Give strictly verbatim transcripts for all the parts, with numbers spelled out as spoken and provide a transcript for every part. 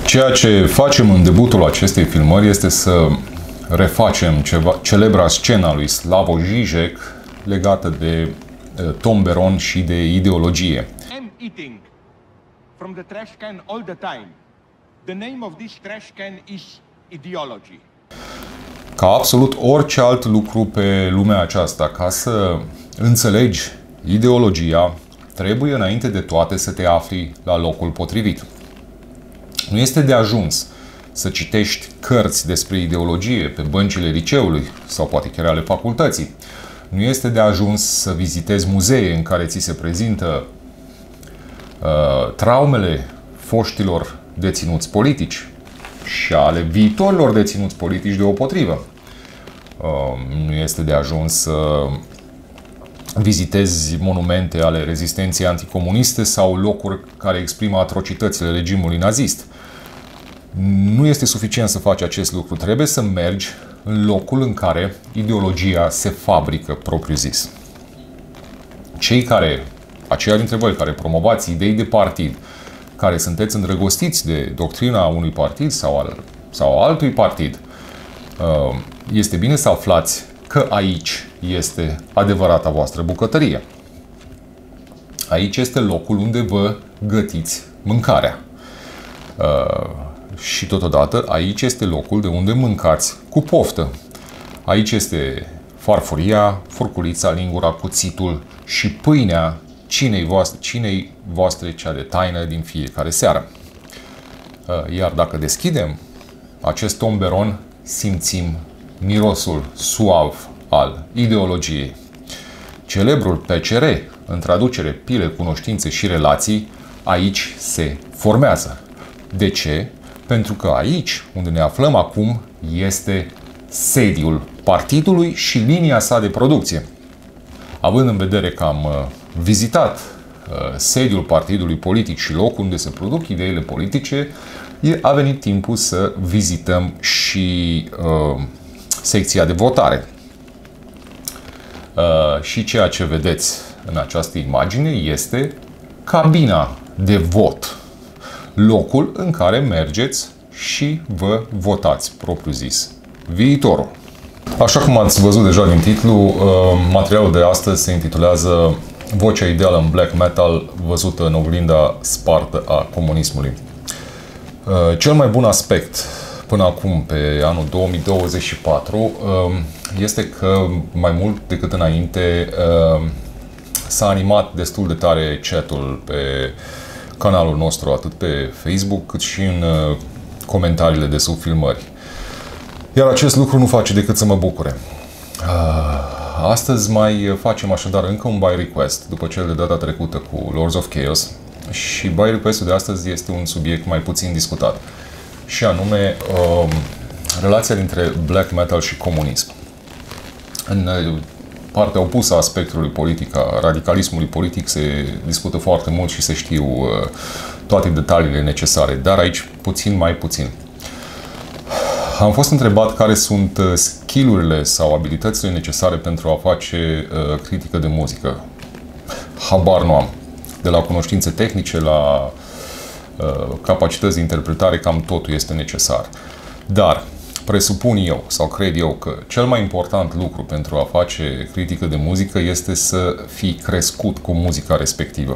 Ceea ce facem în debutul acestei filmări este să refacem ceva, celebra scena lui Slavoj Žižek legată de uh, tomberon și de ideologie. I'm eating from the trash can all the time. The name of this trash can is ideology. Ca absolut orice alt lucru pe lumea aceasta, ca să înțelegi ideologia, trebuie înainte de toate să te afli la locul potrivit. Nu este de ajuns să citești cărți despre ideologie pe băncile liceului sau poate chiar ale facultății. Nu este de ajuns să vizitezi muzee în care ți se prezintă uh, traumele foștilor deținuți politici și ale viitorilor deținuți politici deopotrivă. Uh, nu este de ajuns să vizitezi monumente ale rezistenței anticomuniste sau locuri care exprimă atrocitățile regimului nazist. Nu este suficient să faci acest lucru. Trebuie să mergi în locul în care ideologia se fabrică propriu-zis. Cei care, aceia dintre voi care promovați idei de partid, care sunteți îndrăgostiți de doctrina unui partid sau al sau altui partid, este bine să aflați că aici este adevărata voastră bucătărie. Aici este locul unde vă gătiți mâncarea. Și totodată aici este locul de unde mâncați cu poftă. Aici este farfuria, furculița, lingura, cuțitul și pâinea cinei voastre, cinei voastre cea de taină din fiecare seară. Iar dacă deschidem acest tomberon, simțim mirosul suav al ideologiei. Celebrul P C R, în traducere pile, cunoștințe și relații, aici se formează. De ce? Pentru că aici, unde ne aflăm acum, este sediul partidului și linia sa de producție. Având în vedere că am vizitat sediul partidului politic și locul unde se produc ideile politice, a venit timpul să vizităm și uh, secția de votare. Uh, și ceea ce vedeți în această imagine este cabina de vot. Locul în care mergeți și vă votați, propriu-zis, viitorul. Așa cum ați văzut deja din titlu, materialul de astăzi se intitulează Vocea ideală în black metal văzută în oglinda spartă a comunismului. Cel mai bun aspect până acum, pe anul două mii douăzeci și patru, este că mai mult decât înainte s-a animat destul de tare chat-ul pe canalul nostru, atât pe Facebook, cât și în uh, comentariile de sub filmări. Iar acest lucru nu face decât să mă bucure. Uh, astăzi mai facem așadar încă un buy request, după cel de data trecută cu Lords of Chaos. Și buy request-ul de astăzi este un subiect mai puțin discutat. Și anume, uh, relația dintre black metal și comunism. În uh, partea opusă a spectrului politic, a radicalismului politic, se discută foarte mult și se știu uh, toate detaliile necesare, dar aici puțin mai puțin. Am fost întrebat care sunt skill-urile sau abilitățile necesare pentru a face uh, critică de muzică. Habar nu am. De la cunoștințe tehnice la uh, capacități de interpretare, cam totul este necesar. Dar presupun eu sau cred eu că cel mai important lucru pentru a face critică de muzică este să fii crescut cu muzica respectivă.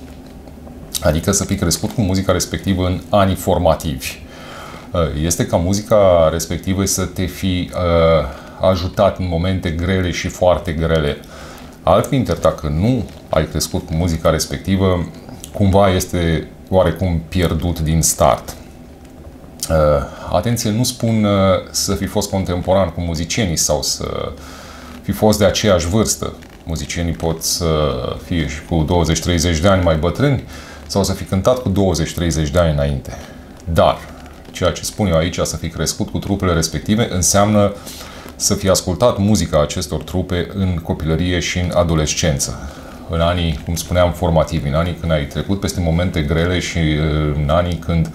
Adică să fii crescut cu muzica respectivă în anii formativi. Este ca muzica respectivă să te fi uh, ajutat în momente grele și foarte grele. Altminteri, dacă nu ai crescut cu muzica respectivă, cumva este oarecum pierdut din start. Uh, atenție, nu spun uh, să fi fost contemporan cu muzicienii sau să fi fost de aceeași vârstă. Muzicienii pot să fie și cu douăzeci treizeci de ani mai bătrâni sau să fi cântat cu douăzeci treizeci de ani înainte. Dar ceea ce spun eu aici, să fi crescut cu trupele respective, înseamnă să fi ascultat muzica acestor trupe în copilărie și în adolescență. În anii, cum spuneam, formativi, în anii când ai trecut peste momente grele și în anii când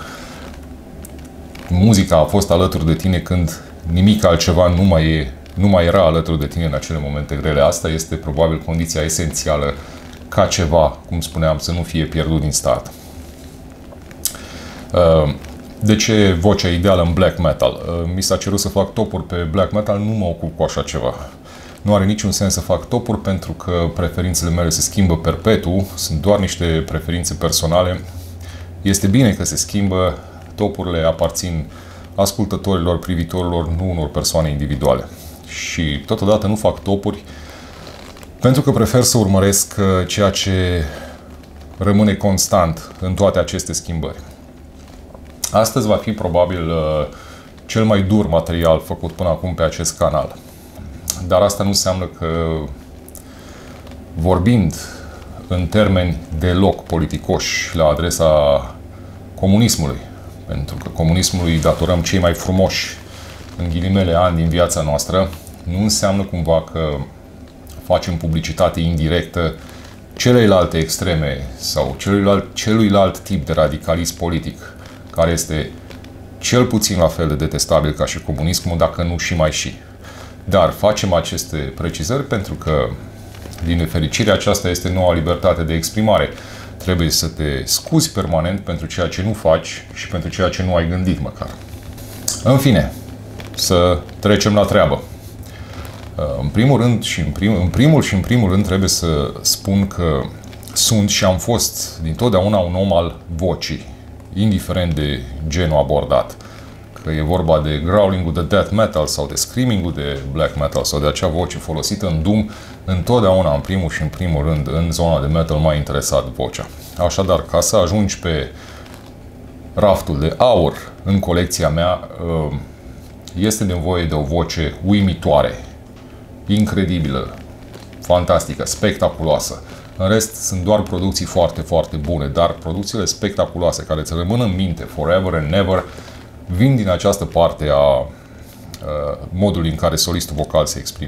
muzica a fost alături de tine, când nimic altceva nu mai, e, nu mai era alături de tine în acele momente grele. Asta este probabil condiția esențială ca ceva, cum spuneam, să nu fie pierdut din start. De ce vocea ideală în black metal? Mi s-a cerut să fac topuri pe black metal, nu mă ocup cu așa ceva. Nu are niciun sens să fac topuri pentru că preferințele mele se schimbă perpetu, sunt doar niște preferințe personale. Este bine că se schimbă, topurile aparțin ascultătorilor, privitorilor, nu unor persoane individuale. Și totodată nu fac topuri pentru că prefer să urmăresc ceea ce rămâne constant în toate aceste schimbări. Astăzi va fi probabil cel mai dur material făcut până acum pe acest canal. Dar asta nu înseamnă că, vorbind în termeni deloc politicoși la adresa comunismului, pentru că comunismului datorăm cei mai frumoși, în ghilimele, ani din viața noastră, nu înseamnă cumva că facem publicitate indirectă celelalte extreme sau celuilalt, celuilalt tip de radicalism politic, care este cel puțin la fel de detestabil ca și comunismul, dacă nu și mai și. Dar facem aceste precizări pentru că, din nefericire, aceasta este noua libertate de exprimare. Trebuie să te scuzi permanent pentru ceea ce nu faci și pentru ceea ce nu ai gândit măcar. În fine, să trecem la treabă. În primul rând și în, prim, în primul și în primul rând trebuie să spun că sunt și am fost dintotdeauna un om al vocii, indiferent de genul abordat. Că e vorba de growling-ul de death metal sau de screaming-ul de black metal sau de acea voce folosită în Doom, întotdeauna, în primul și în primul rând, în zona de metal m-a interesat vocea. Așadar, ca să ajungi pe raftul de aur în colecția mea, este nevoie de o voce uimitoare, incredibilă, fantastică, spectaculoasă. În rest, sunt doar producții foarte, foarte bune, dar producțiile spectaculoase care îți rămân în minte forever and never vin din această parte a uh, modului în care solistul vocal se exprimă.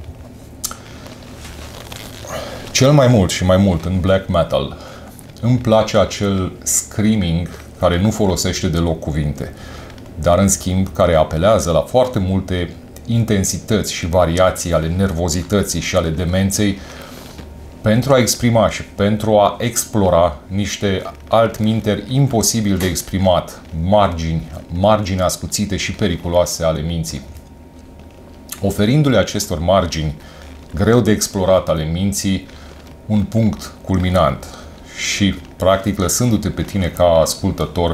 Cel mai mult și mai mult în black metal îmi place acel screaming care nu folosește deloc cuvinte, dar în schimb care apelează la foarte multe intensități și variații ale nervozității și ale demenței pentru a exprima și pentru a explora niște altminteri imposibil de exprimat, margini, margini ascuțite și periculoase ale minții. Oferindu-le acestor margini greu de explorat ale minții un punct culminant și, practic, lăsându-te pe tine ca ascultător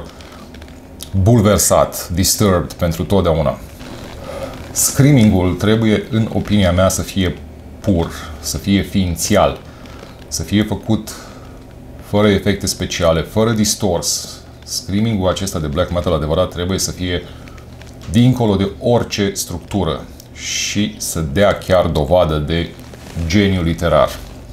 bulversat, disturbed pentru totdeauna. Screaming-ul trebuie, în opinia mea, să fie pur, să fie ființial, să fie făcut fără efecte speciale, fără distors. Screaming-ul acesta de black metal adevărat trebuie să fie dincolo de orice structură și să dea chiar dovadă de geniu literar.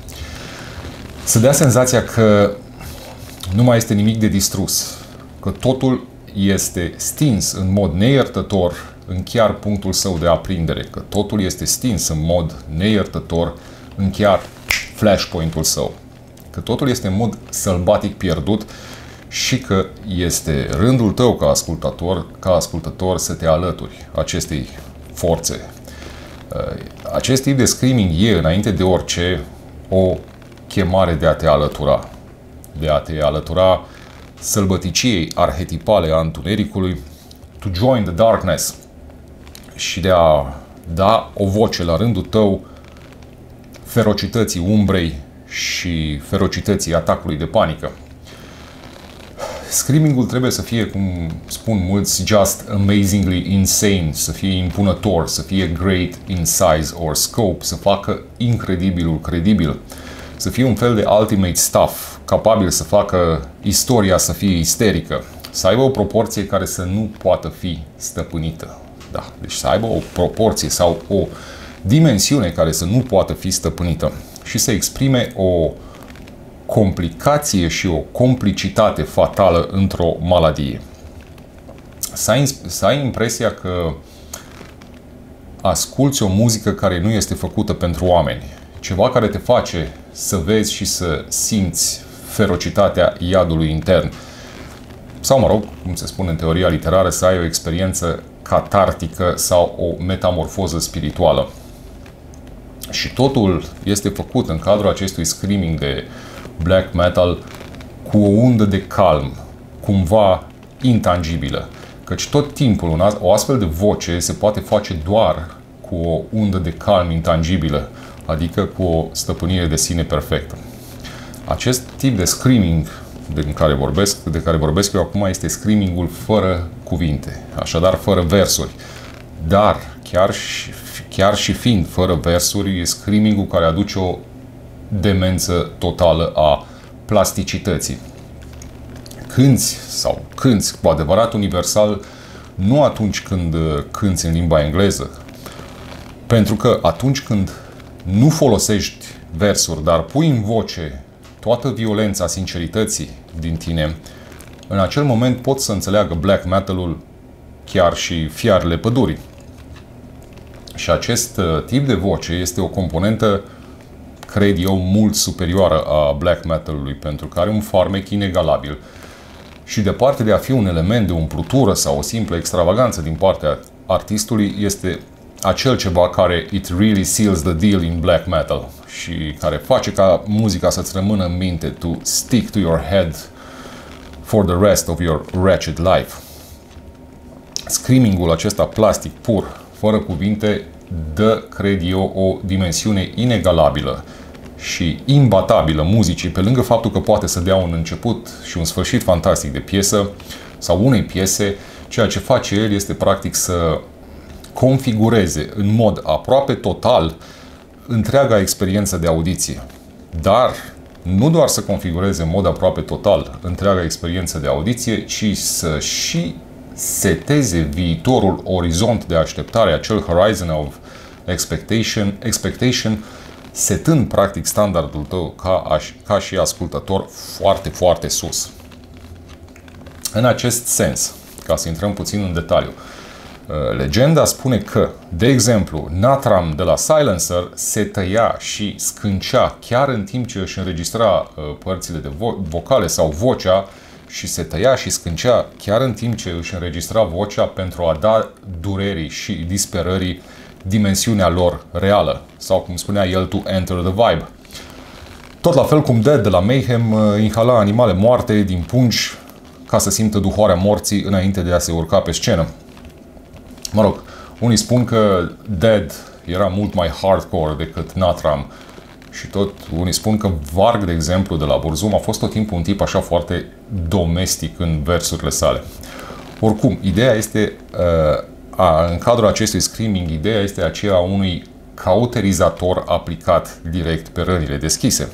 Să dea senzația că nu mai este nimic de distrus, că totul este stins în mod neiertător în chiar punctul său de aprindere, că totul este stins în mod neiertător în chiar flashpoint-ul său, că totul este în mod sălbatic pierdut și că este rândul tău ca ascultător, ca ascultător să te alături acestei forțe. Acest tip de screaming e, înainte de orice, o chemare de a te alătura, de a te alătura sălbăticiei arhetipale a întunericului, to join the darkness, și de a da o voce la rândul tău ferocității umbrei și ferocității atacului de panică. Screaming-ul trebuie să fie, cum spun mulți, just amazingly insane, să fie impunător, să fie great in size or scope, să facă incredibilul credibil, să fie un fel de ultimate stuff, capabil să facă istoria să fie isterică, să aibă o proporție care să nu poată fi stăpânită. Da, deci să aibă o proporție sau o dimensiune care să nu poată fi stăpânită și să exprime o complicație și o complicitate fatală într-o maladie. Să ai, să ai impresia că asculți o muzică care nu este făcută pentru oameni, ceva care te face să vezi și să simți ferocitatea iadului intern. Sau, mă rog, cum se spune în teoria literară, să ai o experiență catartică sau o metamorfoză spirituală. Și totul este făcut în cadrul acestui screaming de black metal cu o undă de calm, cumva intangibilă. Căci tot timpul un, o astfel de voce se poate face doar cu o undă de calm intangibilă, adică cu o stăpânire de sine perfectă. Acest tip de screaming de care vorbesc, de care vorbesc eu acum este screamingul fără cuvinte, așadar fără versuri. Dar chiar și, chiar și fiind fără versuri, e screamingul care aduce o demență totală a plasticității. Cânți sau cânți cu adevărat universal nu atunci când cânți în limba engleză, pentru că atunci când nu folosești versuri, dar pui în voce toată violența sincerității din tine, în acel moment poți să înțeleagă black metal-ul chiar și fiarele pădurii. Și acest tip de voce este o componentă, cred eu, mult superioară a black metal-ului, pentru că are un farmec inegalabil. Și departe de a fi un element de umplutură sau o simplă extravaganță din partea artistului, este acel ceva care it really seals the deal in black metal și care face ca muzica să-ți rămână în minte, to stick to your head for the rest of your wretched life. Screamingul acesta plastic pur, fără cuvinte, dă, cred eu, o dimensiune inegalabilă și imbatabilă muzicii, pe lângă faptul că poate să dea un început și un sfârșit fantastic de piesă sau unei piese, ceea ce face el este practic să configureze în mod aproape total întreaga experiență de audiție. Dar nu doar să configureze în mod aproape total întreaga experiență de audiție, ci să și seteze viitorul orizont de așteptare, acel horizon of expectation, expectation setând practic standardul tău ca, ca și ascultător foarte, foarte sus. În acest sens, ca să intrăm puțin în detaliu, legenda spune că, de exemplu, Natram de la Silencer se tăia și scâncea chiar în timp ce își înregistra părțile de vo- vocale sau vocea, și se tăia și scâncea chiar în timp ce își înregistra vocea pentru a da durerii și disperării dimensiunea lor reală, sau cum spunea el, to enter the vibe. Tot la fel cum Dead de la Mayhem inhala animale moarte din pungi ca să simtă duhoarea morții înainte de a se urca pe scenă. Mă rog, unii spun că Dead era mult mai hardcore decât Natram și tot unii spun că Varg, de exemplu, de la Burzum a fost tot timpul un tip așa foarte domestic în versurile sale. Oricum, ideea este, a, în cadrul acestui screaming, ideea este aceea unui cauterizator aplicat direct pe rănile deschise.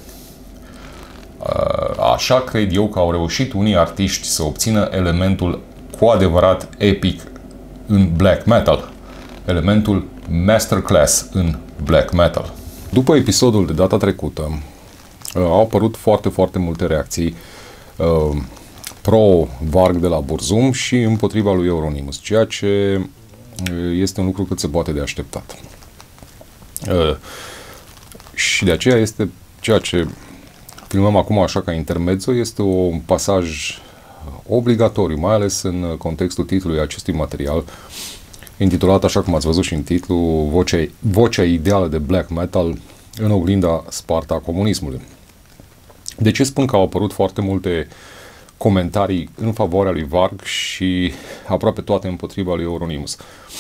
Așa cred eu că au reușit unii artiști să obțină elementul cu adevărat epic în black metal, elementul masterclass în black metal. După episodul de data trecută, au apărut foarte, foarte multe reacții uh, pro-Varg de la Burzum și împotriva lui Euronymous, ceea ce este un lucru cât se poate de așteptat. Uh, și de aceea este ceea ce filmăm acum așa ca intermezzo, este un pasaj obligatoriu, mai ales în contextul titlului acestui material, intitulat, așa cum ați văzut și în titlu, Vocea, vocea ideală de black metal în oglinda spartă a comunismului. De ce spun că au apărut foarte multe comentarii în favoarea lui Varg și aproape toate împotriva lui Euronymous?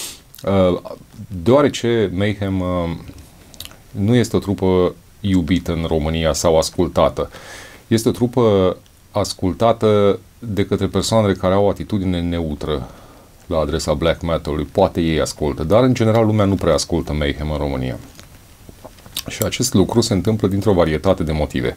Deoarece Mayhem nu este o trupă iubită în România sau ascultată. Este o trupă ascultată de către persoanele care au o atitudine neutră la adresa black metal-ului. Poate ei ascultă, dar în general lumea nu prea ascultă Mayhem în România. Și acest lucru se întâmplă dintr-o varietate de motive.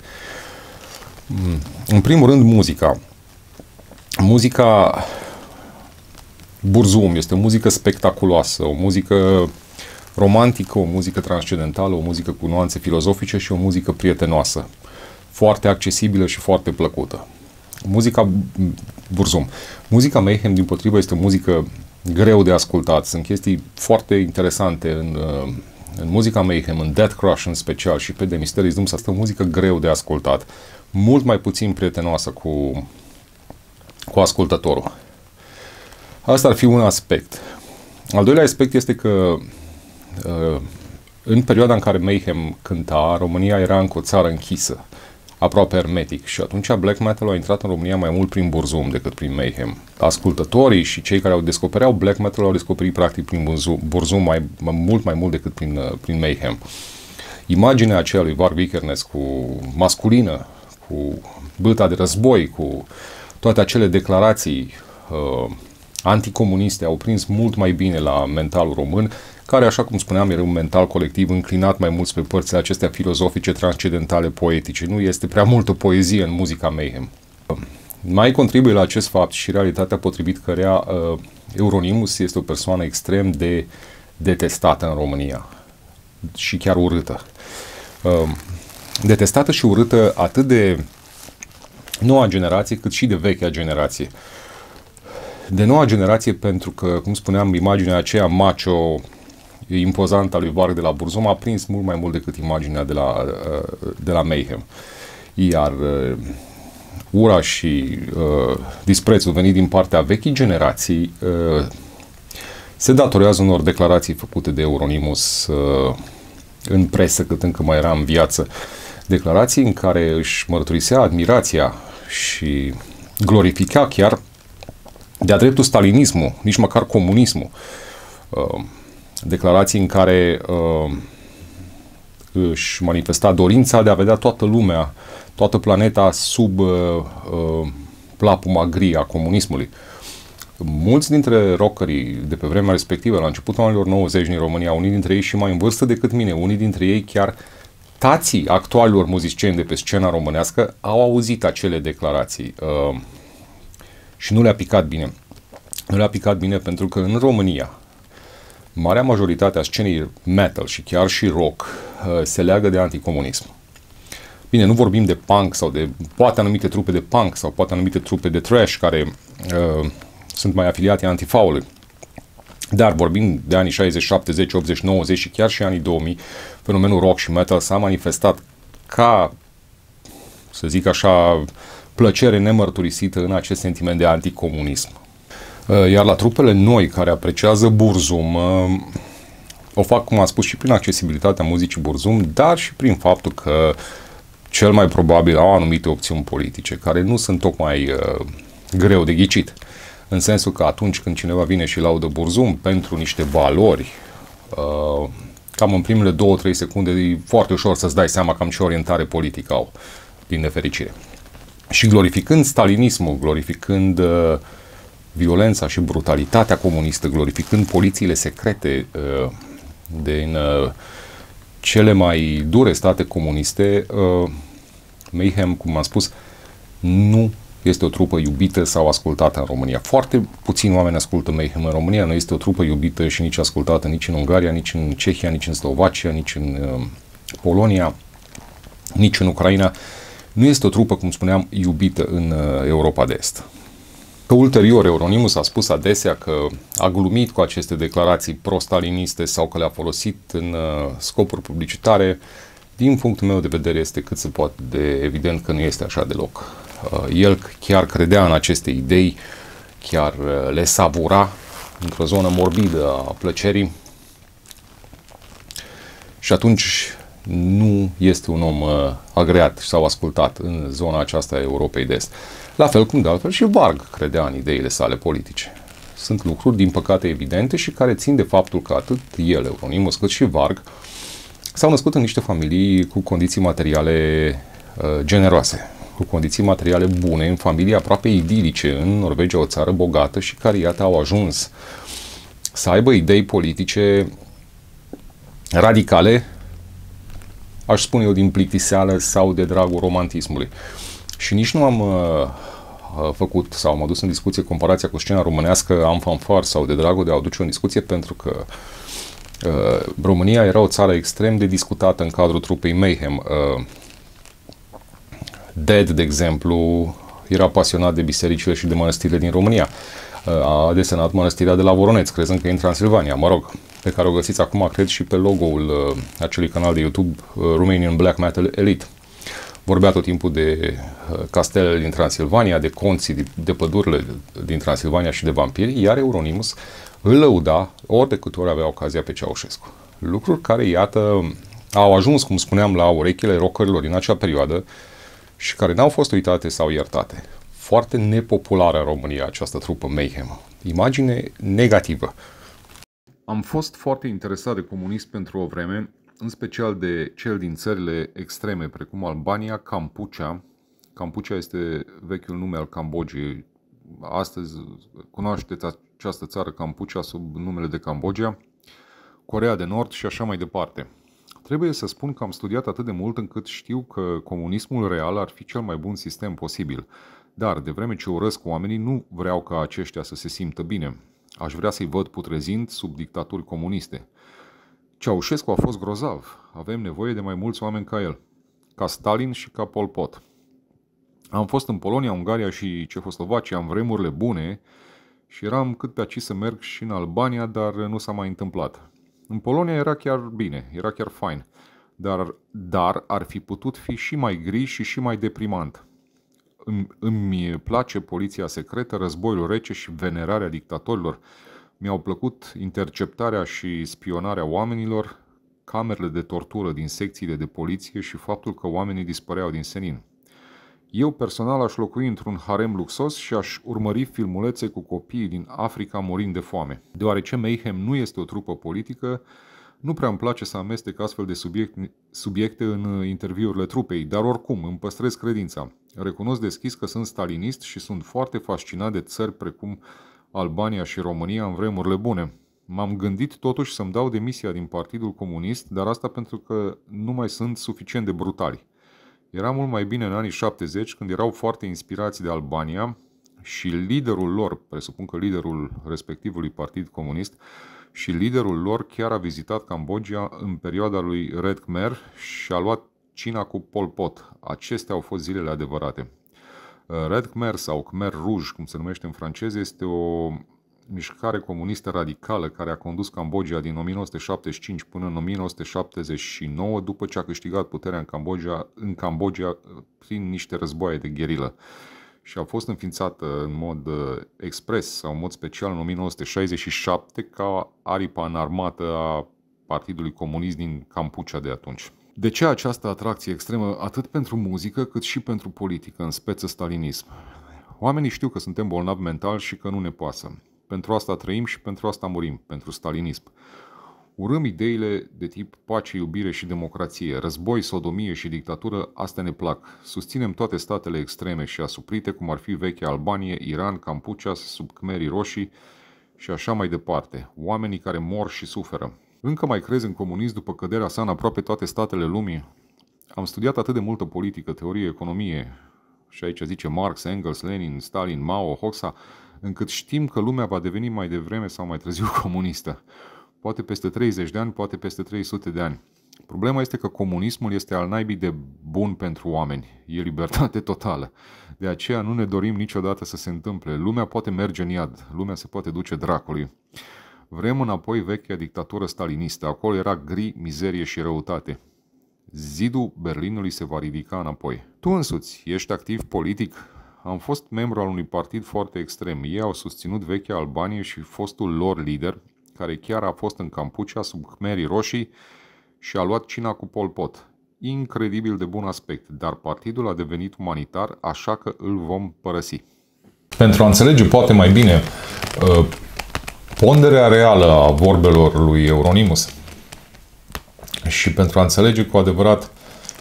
În primul rând, muzica. Muzica Burzum este o muzică spectaculoasă, o muzică romantică, o muzică transcendentală, o muzică cu nuanțe filozofice și o muzică prietenoasă, foarte accesibilă și foarte plăcută. Muzica Burzum. Muzica Mayhem, din potrivă, este o muzică greu de ascultat. Sunt chestii foarte interesante în, în muzica Mayhem, în Deathcrush în special și pe The Mysterious Doom, asta o muzică greu de ascultat. Mult mai puțin prietenoasă cu, cu ascultătorul. Asta ar fi un aspect. Al doilea aspect este că în perioada în care Mayhem cânta, România era încă o țară închisă. aproape hermetic și atunci black metal a intrat în România mai mult prin Burzum decât prin Mayhem. Ascultătorii și cei care au descopereau black metal au descoperit practic prin Burzum, Burzum mai, mai mult mai mult decât prin, prin Mayhem. Imaginea aceea lui Varg Vikernes cu masculină, cu bâta de război, cu toate acele declarații uh, anticomuniste au prins mult mai bine la mentalul român, care, așa cum spuneam, era un mental colectiv înclinat mai mult spre părțile acestea filozofice, transcendentale, poetice. Nu este prea multă poezie în muzica Mayhem. Mai contribuie la acest fapt și realitatea potrivit cărea uh, Euronymous este o persoană extrem de detestată în România și chiar urâtă. Uh, detestată și urâtă atât de noua generație cât și de vechea generație. De noua generație pentru că, cum spuneam, imaginea aceea macho impozantă a lui Varg de la Burzum a prins mult mai mult decât imaginea de la, de la Mayhem. Iar uh, ura și uh, disprețul venit din partea vechii generații uh, se datorează unor declarații făcute de Euronymous uh, în presă cât încă mai era în viață. Declarații în care își mărturisea admirația și glorifica chiar de-a dreptul stalinismul, nici măcar comunismul. Uh, declarații în care uh, își manifesta dorința de a vedea toată lumea, toată planeta sub uh, uh, plapuma gri a comunismului. Mulți dintre rockerii de pe vremea respectivă, la începutul anilor nouăzeci din România, unii dintre ei și mai în vârstă decât mine, unii dintre ei chiar tații actualilor muzicieni de pe scena românească, au auzit acele declarații uh, și nu le-a picat bine. Nu le-a picat bine pentru că în România marea majoritate a scenei metal și chiar și rock uh, se leagă de anticomunism. Bine, nu vorbim de punk sau de poate anumite trupe de punk sau poate anumite trupe de thrash care uh, sunt mai afiliate antifaului. Dar vorbim de anii șaizeci, șaptezeci, optzeci, nouăzeci și chiar și anii două mii, fenomenul rock și metal s-a manifestat ca, să zic așa, plăcere nemărturisită în acest sentiment de anticomunism. Iar la trupele noi care apreciază Burzum, o fac, cum am spus, și prin accesibilitatea muzicii Burzum, dar și prin faptul că cel mai probabil au anumite opțiuni politice, care nu sunt tocmai uh, greu de ghicit. În sensul că atunci când cineva vine și laudă Burzum pentru niște valori, uh, cam în primele două trei secunde e foarte ușor să-ți dai seama cam ce orientare politică au, din nefericire. Și glorificând stalinismul, glorificând uh, violența și brutalitatea comunistă, glorificând polițiile secrete uh, din uh, cele mai dure state comuniste, uh, Mayhem, cum am spus, nu este o trupă iubită sau ascultată în România. Foarte puțini oameni ascultă Mayhem în România, nu este o trupă iubită și nici ascultată nici în Ungaria, nici în Cehia, nici în Slovacia, nici în uh, Polonia, nici în Ucraina. Nu este o trupă, cum spuneam, iubită în uh, Europa de Est. Că ulterior Euronymous a spus adesea că a glumit cu aceste declarații pro-staliniste sau că le-a folosit în uh, scopuri publicitare, din punctul meu de vedere este cât se poate de evident că nu este așa deloc. Uh, el chiar credea în aceste idei, chiar uh, le savura într-o zonă morbidă a plăcerii și atunci nu este un om uh, agreat sau ascultat în zona aceasta a Europei de Est. La fel cum de altfel și Varg credea în ideile sale politice. Sunt lucruri, din păcate, evidente și care țin de faptul că atât el, Euronymous, cât și Varg s-au născut în niște familii cu condiții materiale uh, generoase, cu condiții materiale bune, în familii aproape idilice, în Norvegia, o țară bogată și care, iată, au ajuns să aibă idei politice radicale, aș spune eu, din plictiseală sau de dragul romantismului. Și nici nu am uh, făcut sau am adus în discuție comparația cu scena românească, am fanfar sau de dragul de a aduce în discuție, pentru că uh, România era o țară extrem de discutată în cadrul trupei Mayhem. Uh, Dead, de exemplu, era pasionat de bisericile și de mănăstirile din România. Uh, a desenat mănăstirea de la Voroneț, crezând că e în Transilvania, mă rog, pe care o găsiți acum, cred, și pe logo-ul uh, acelui canal de YouTube, uh, Romanian Black Metal Elite. Vorbea tot timpul de uh, castelele din Transilvania, de conții, de, de pădurile din Transilvania și de vampiri, iar Euronymous îl lăuda ori de câte ori avea ocazia pe Ceaușescu. Lucruri care, iată, au ajuns, cum spuneam, la urechile rockerilor din acea perioadă și care n-au fost uitate sau iertate. Foarte nepopulară în România această trupă Mayhem. Imagine negativă. Am fost foarte interesat de comunism pentru o vreme, în special de cel din țările extreme, precum Albania, Kampuchea. Kampuchea este vechiul nume al Cambodgiei. Astăzi cunoașteți această țară, Kampuchea, sub numele de Cambodgia, Coreea de Nord și așa mai departe. Trebuie să spun că am studiat atât de mult încât știu că comunismul real ar fi cel mai bun sistem posibil. Dar, de vreme ce urăsc oamenii, nu vreau ca aceștia să se simtă bine. Aș vrea să-i văd putrezind sub dictaturi comuniste. Ceaușescu a fost grozav. Avem nevoie de mai mulți oameni ca el. Ca Stalin și ca Pol Pot. Am fost în Polonia, Ungaria și Cehoslovacia în vremurile bune și eram cât pe aici să merg și în Albania, dar nu s-a mai întâmplat. În Polonia era chiar bine, era chiar fain, dar, dar ar fi putut fi și mai gri și și mai deprimant. Îmi, îmi place poliția secretă, războiul rece și venerarea dictatorilor. Mi-au plăcut interceptarea și spionarea oamenilor, camerele de tortură din secțiile de poliție și faptul că oamenii dispăreau din senin. Eu personal aș locui într-un harem luxos și aș urmări filmulețe cu copiii din Africa murind de foame. Deoarece Mayhem nu este o trupă politică, nu prea îmi place să amestec astfel de subiecte, subiecte în interviurile trupei, dar oricum îmi păstrez credința. Recunosc deschis că sunt stalinist și sunt foarte fascinat de țări precum Albania și România în vremurile bune. M-am gândit totuși să-mi dau demisia din Partidul Comunist, dar asta pentru că nu mai sunt suficient de brutali. Era mult mai bine în anii șaptezeci, când erau foarte inspirați de Albania și liderul lor, presupun că liderul respectivului Partid Comunist, și liderul lor chiar a vizitat Cambodgia în perioada lui Red Khmer și a luat cina cu Pol Pot. Acestea au fost zilele adevărate. Red Khmer sau Khmer Rouge, cum se numește în franceză, este o mișcare comunistă radicală care a condus Cambodgia din o mie nouă sute șaptezeci și cinci până în o mie nouă sute șaptezeci și nouă, după ce a câștigat puterea în Cambodgia, în Cambodgia prin niște războaie de gherilă. Și a fost înființată în mod expres sau în mod special în o mie nouă sute șaizeci și șapte ca aripa înarmată a Partidului Comunist din Kampuchea de atunci. De ce această atracție extremă atât pentru muzică cât și pentru politică, în speță stalinism? Oamenii știu că suntem bolnavi mental și că nu ne pasă. Pentru asta trăim și pentru asta murim, pentru stalinism. Urâm ideile de tip pace, iubire și democrație, război, sodomie și dictatură, astea ne plac. Susținem toate statele extreme și asuprite, cum ar fi vechea Albanie, Iran, Kampuchea, sub Khmerii roșii și așa mai departe. Oamenii care mor și suferă. Încă mai crezi în comunism după căderea sa în aproape toate statele lumii? Am studiat atât de multă politică, teorie, economie, și aici zice Marx, Engels, Lenin, Stalin, Mao, Hoxha, încât știm că lumea va deveni mai devreme sau mai târziu comunistă. Poate peste treizeci de ani, poate peste trei sute de ani. Problema este că comunismul este al naibii de bun pentru oameni. E libertate totală. De aceea nu ne dorim niciodată să se întâmple. Lumea poate merge în iad. Lumea se poate duce dracului. Vrem înapoi vechea dictatură stalinistă. Acolo era gri, mizerie și răutate. Zidul Berlinului se va ridica înapoi. Tu însuți ești activ politic? Am fost membru al unui partid foarte extrem. Ei au susținut vechea Albanie și fostul lor lider, care chiar a fost în Kampuchea sub Khmerii roșii și a luat cina cu Pol Pot. Incredibil de bun aspect, dar partidul a devenit umanitar, așa că îl vom părăsi. Pentru a înțelege poate mai bine uh, ponderea reală a vorbelor lui Euronymous și pentru a înțelege cu adevărat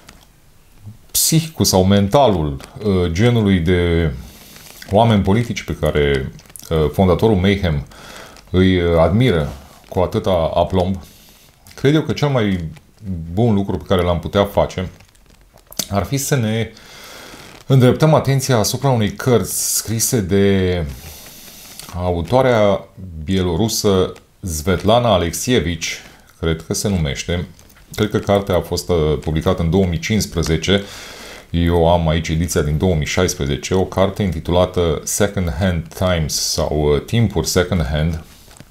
psihicul sau mentalul uh, genului de oameni politici pe care uh, fondatorul Mayhem îi admiră cu atâta aplomb, cred eu că cel mai bun lucru pe care l-am putea face ar fi să ne îndreptăm atenția asupra unei cărți scrise de autoarea bielorusă Svetlana Alexievich, cred că se numește. Cred că cartea a fost publicată în două mii cincisprezece. Eu am aici ediția din două mii șaisprezece, o carte intitulată Second Hand Times sau Timpuri Second Hand,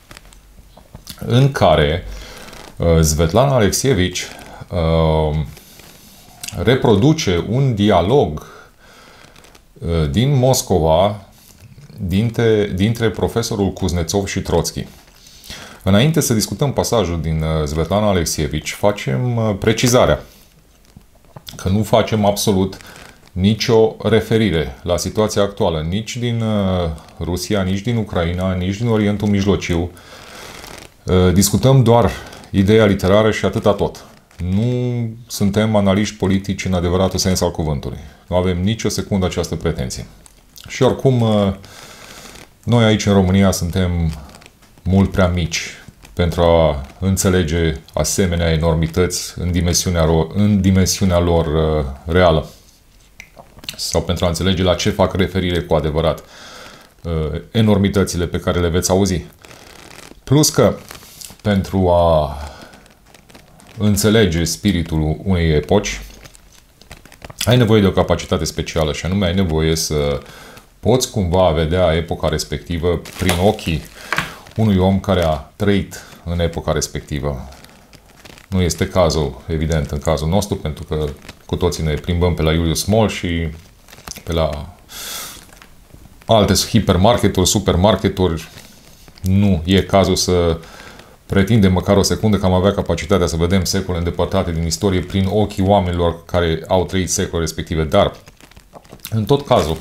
în care uh, Svetlana Alexievich uh, reproduce un dialog uh, din Moscova dintre, dintre profesorul Kuznetsov și Trotsky. Înainte să discutăm pasajul din uh, Svetlana Alexievich, facem uh, precizarea că nu facem absolut nicio referire la situația actuală, nici din Rusia, nici din Ucraina, nici din Orientul Mijlociu. Discutăm doar ideea literară și atâta tot. Nu suntem analiști politici în adevăratul sens al cuvântului. Nu avem nicio secundă această pretenție. Și oricum, noi aici în România suntem mult prea mici pentru a înțelege asemenea enormități în dimensiunea, în dimensiunea lor reală. Sau pentru a înțelege la ce fac referire cu adevărat enormitățile pe care le veți auzi. Plus că, pentru a înțelege spiritul unei epoci, ai nevoie de o capacitate specială și anume ai nevoie să poți cumva vedea epoca respectivă prin ochii unui om care a trăit în epoca respectivă. Nu este cazul, evident, în cazul nostru, pentru că cu toții ne plimbăm pe la Julius Mall și pe la alte hipermarketuri, supermarketuri. Nu e cazul să pretindem măcar o secundă că am avea capacitatea să vedem secole îndepărtate din istorie prin ochii oamenilor care au trăit secole respective. Dar, în tot cazul,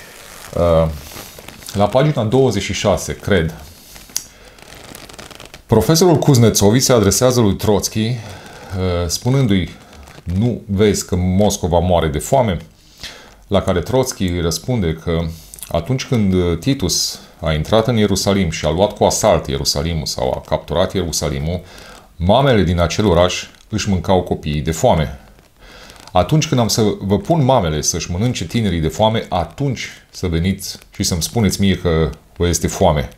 la pagina douăzeci și șase, cred, profesorul Kuznetsov se adresează lui Trotsky, spunându-i: nu vezi că Moscova moare de foame? La care Trotsky îi răspunde că atunci când Titus a intrat în Ierusalim și a luat cu asalt Ierusalimul sau a capturat Ierusalimul, mamele din acel oraș își mâncau copiii de foame. Atunci când am să vă pun mamele să-și mănânce tinerii de foame, atunci să veniți și să-mi spuneți mie că vă este foame.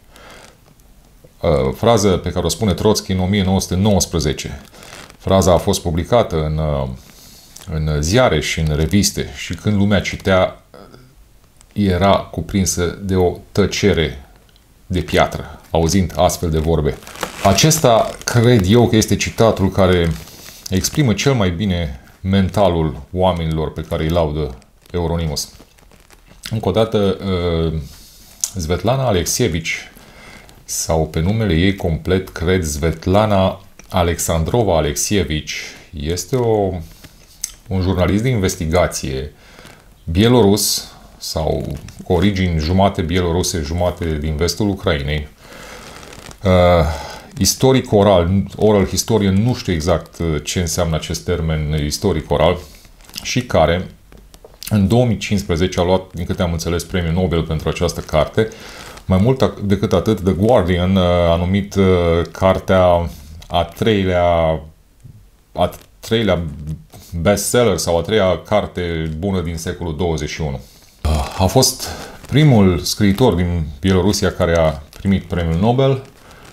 Frază pe care o spune Trotsky în o mie nouă sute nouăsprezece. Fraza a fost publicată în, în ziare și în reviste și când lumea citea, era cuprinsă de o tăcere de piatră, auzind astfel de vorbe. Acesta cred eu că este citatul care exprimă cel mai bine mentalul oamenilor pe care îi laudă Euronymous. Încă o dată, Svetlana Alexievich, sau pe numele ei complet, cred, Svetlana Alexandrova Alexievich, este o, un jurnalist de investigație bielorus, sau cu origini jumate bieloruse, jumate din vestul Ucrainei. Uh, istoric oral, oral historian, nu știu exact ce înseamnă acest termen istoric oral, și care în două mii cincisprezece a luat, din câte am înțeles, premiul Nobel pentru această carte. Mai mult decât atât, The Guardian a numit uh, cartea a treilea, a treilea bestseller sau a treia carte bună din secolul douăzeci și unu. A fost primul scriitor din Bielorusia care a primit premiul Nobel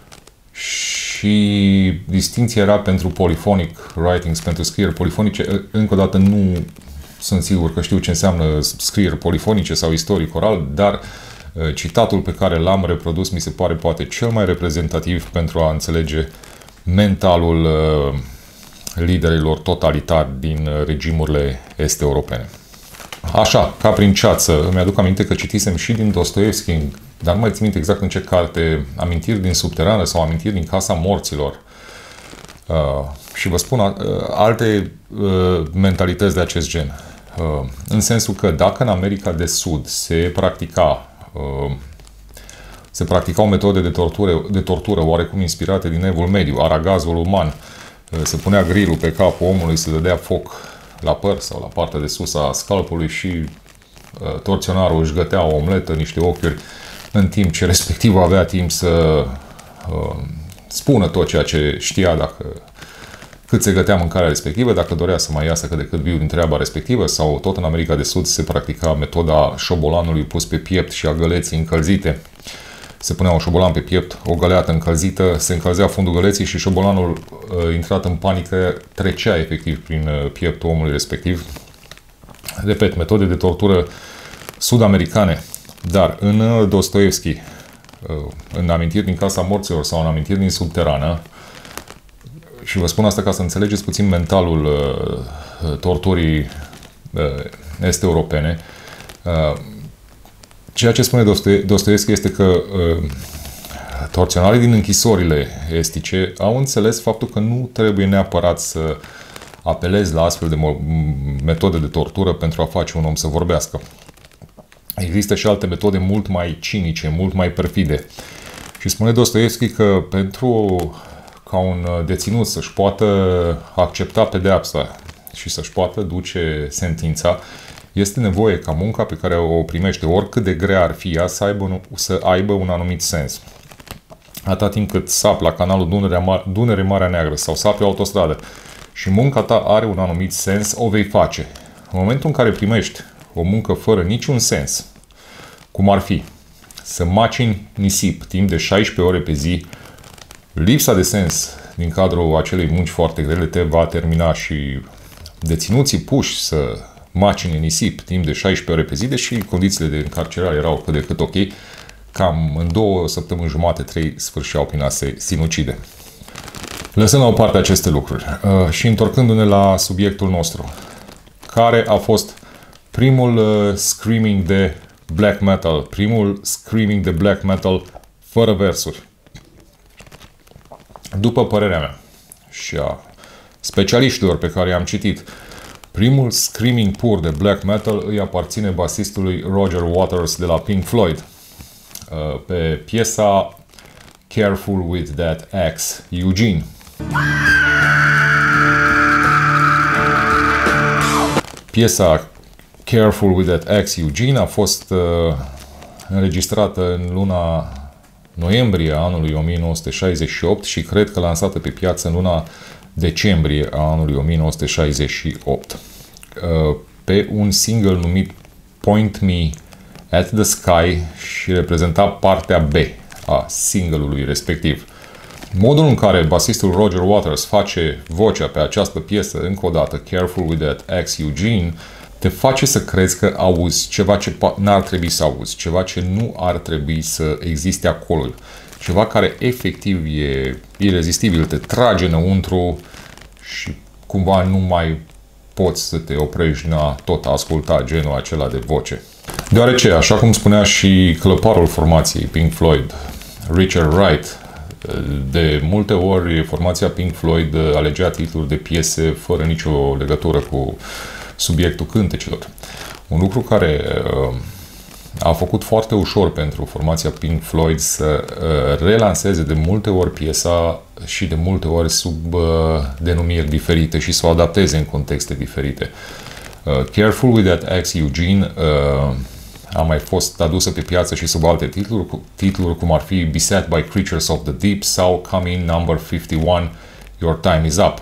și distinția era pentru polyphonic writings, pentru scrieri polifonice. Încă o dată nu sunt sigur că știu ce înseamnă scrieri polifonice sau istoric oral, dar citatul pe care l-am reprodus mi se pare poate cel mai reprezentativ pentru a înțelege mentalul liderilor totalitari din regimurile est-europene. Așa, ca prin ceață, îmi aduc aminte că citisem și din Dostoevski, dar nu mai țin minte exact în ce carte, Amintiri din subterană sau Amintiri din casa morților. Uh, și vă spun uh, alte uh, mentalități de acest gen. Uh, în sensul că dacă în America de Sud se practica uh, se practicau metode de tortură, de tortură oarecum inspirate din Evul Mediu, aragazul uman, uh, se punea grilul pe capul omului, se dădea foc la păr sau la partea de sus a scalpului și uh, torționarul își gătea o omletă, niște ochiuri, în timp ce respectivul avea timp să uh, spună tot ceea ce știa, dacă cât se gătea mâncarea respectivă, dacă dorea să mai iasă cât de cât viu din treaba respectivă, sau tot în America de Sud se practica metoda șobolanului pus pe piept și a găleții încălzite. Se punea un șobolan pe piept, o găleată încălzită, se încălzea fundul găleții și șobolanul, uh, intrat în panică, trecea efectiv prin uh, pieptul omului respectiv. Repet, metode de tortură sud-americane. Dar în uh, Dostoevski, uh, în Amintiri din casa morților sau în Amintiri din subterană, și vă spun asta ca să înțelegeți puțin mentalul uh, torturii uh, est-europene, uh, ceea ce spune Dostoevski este că uh, torționarii din închisorile estice au înțeles faptul că nu trebuie neapărat să apelezi la astfel de metode de tortură pentru a face un om să vorbească. Există și alte metode mult mai cinice, mult mai perfide. Și spune Dostoevski că pentru ca un deținut să-și poată accepta pedeapsa și să-și poată duce sentința, este nevoie ca munca pe care o primește, oricât de grea ar fi ea, să aibă, să aibă un anumit sens. Atâta timp cât sapi la canalul Dunăre, Dunăre Marea Neagră sau sapi pe autostradă și munca ta are un anumit sens, o vei face. În momentul în care primești o muncă fără niciun sens, cum ar fi să macini nisip timp de șaisprezece ore pe zi, lipsa de sens din cadrul acelei munci foarte grele te va termina și deținuții puși să macine nisip timp de șaisprezece ore pe zi, deși condițiile de încarcerare erau cât de cât ok, cam în două săptămâni jumate, trei, sfârșeau prin a se sinucide. Lăsând la o parte aceste lucruri uh, și întorcându-ne la subiectul nostru, care a fost primul uh, screaming de black metal, primul screaming de black metal fără versuri. După părerea mea și a specialiștilor pe care i-am citit, primul screaming pur de black metal îi aparține basistului Roger Waters de la Pink Floyd, pe piesa Careful with that axe, Eugene. Piesa Careful with that axe, Eugene a fost uh, înregistrată în luna noiembrie a anului o mie nouă sute șaizeci și opt și cred că lansată pe piață în luna decembrie a anului o mie nouă sute șaizeci și opt. Uh, pe un single numit Point Me at the Sky și reprezenta partea B a single-ului respectiv. Modul în care basistul Roger Waters face vocea pe această piesă, încă o dată, Careful with that axe, Eugene, te face să crezi că auzi ceva ce n-ar trebui să auzi, ceva ce nu ar trebui să existe acolo, ceva care efectiv e irezistibil, te trage înăuntru și cumva nu mai poți să te oprești din a tot asculta genul acela de voce. Deoarece, așa cum spunea și clăparul formației Pink Floyd, Richard Wright, de multe ori formația Pink Floyd alegea titluri de piese fără nicio legătură cu subiectul cântecelor. Un lucru care a făcut foarte ușor pentru formația Pink Floyd să relanseze de multe ori piesa și de multe ori sub denumiri diferite și să o adapteze în contexte diferite. Careful with that axe, Eugene a mai fost adusă pe piață și sub alte titluri, titluri cum ar fi Beset by Creatures of the Deep sau Come in Number cincizeci și unu, Your Time is Up.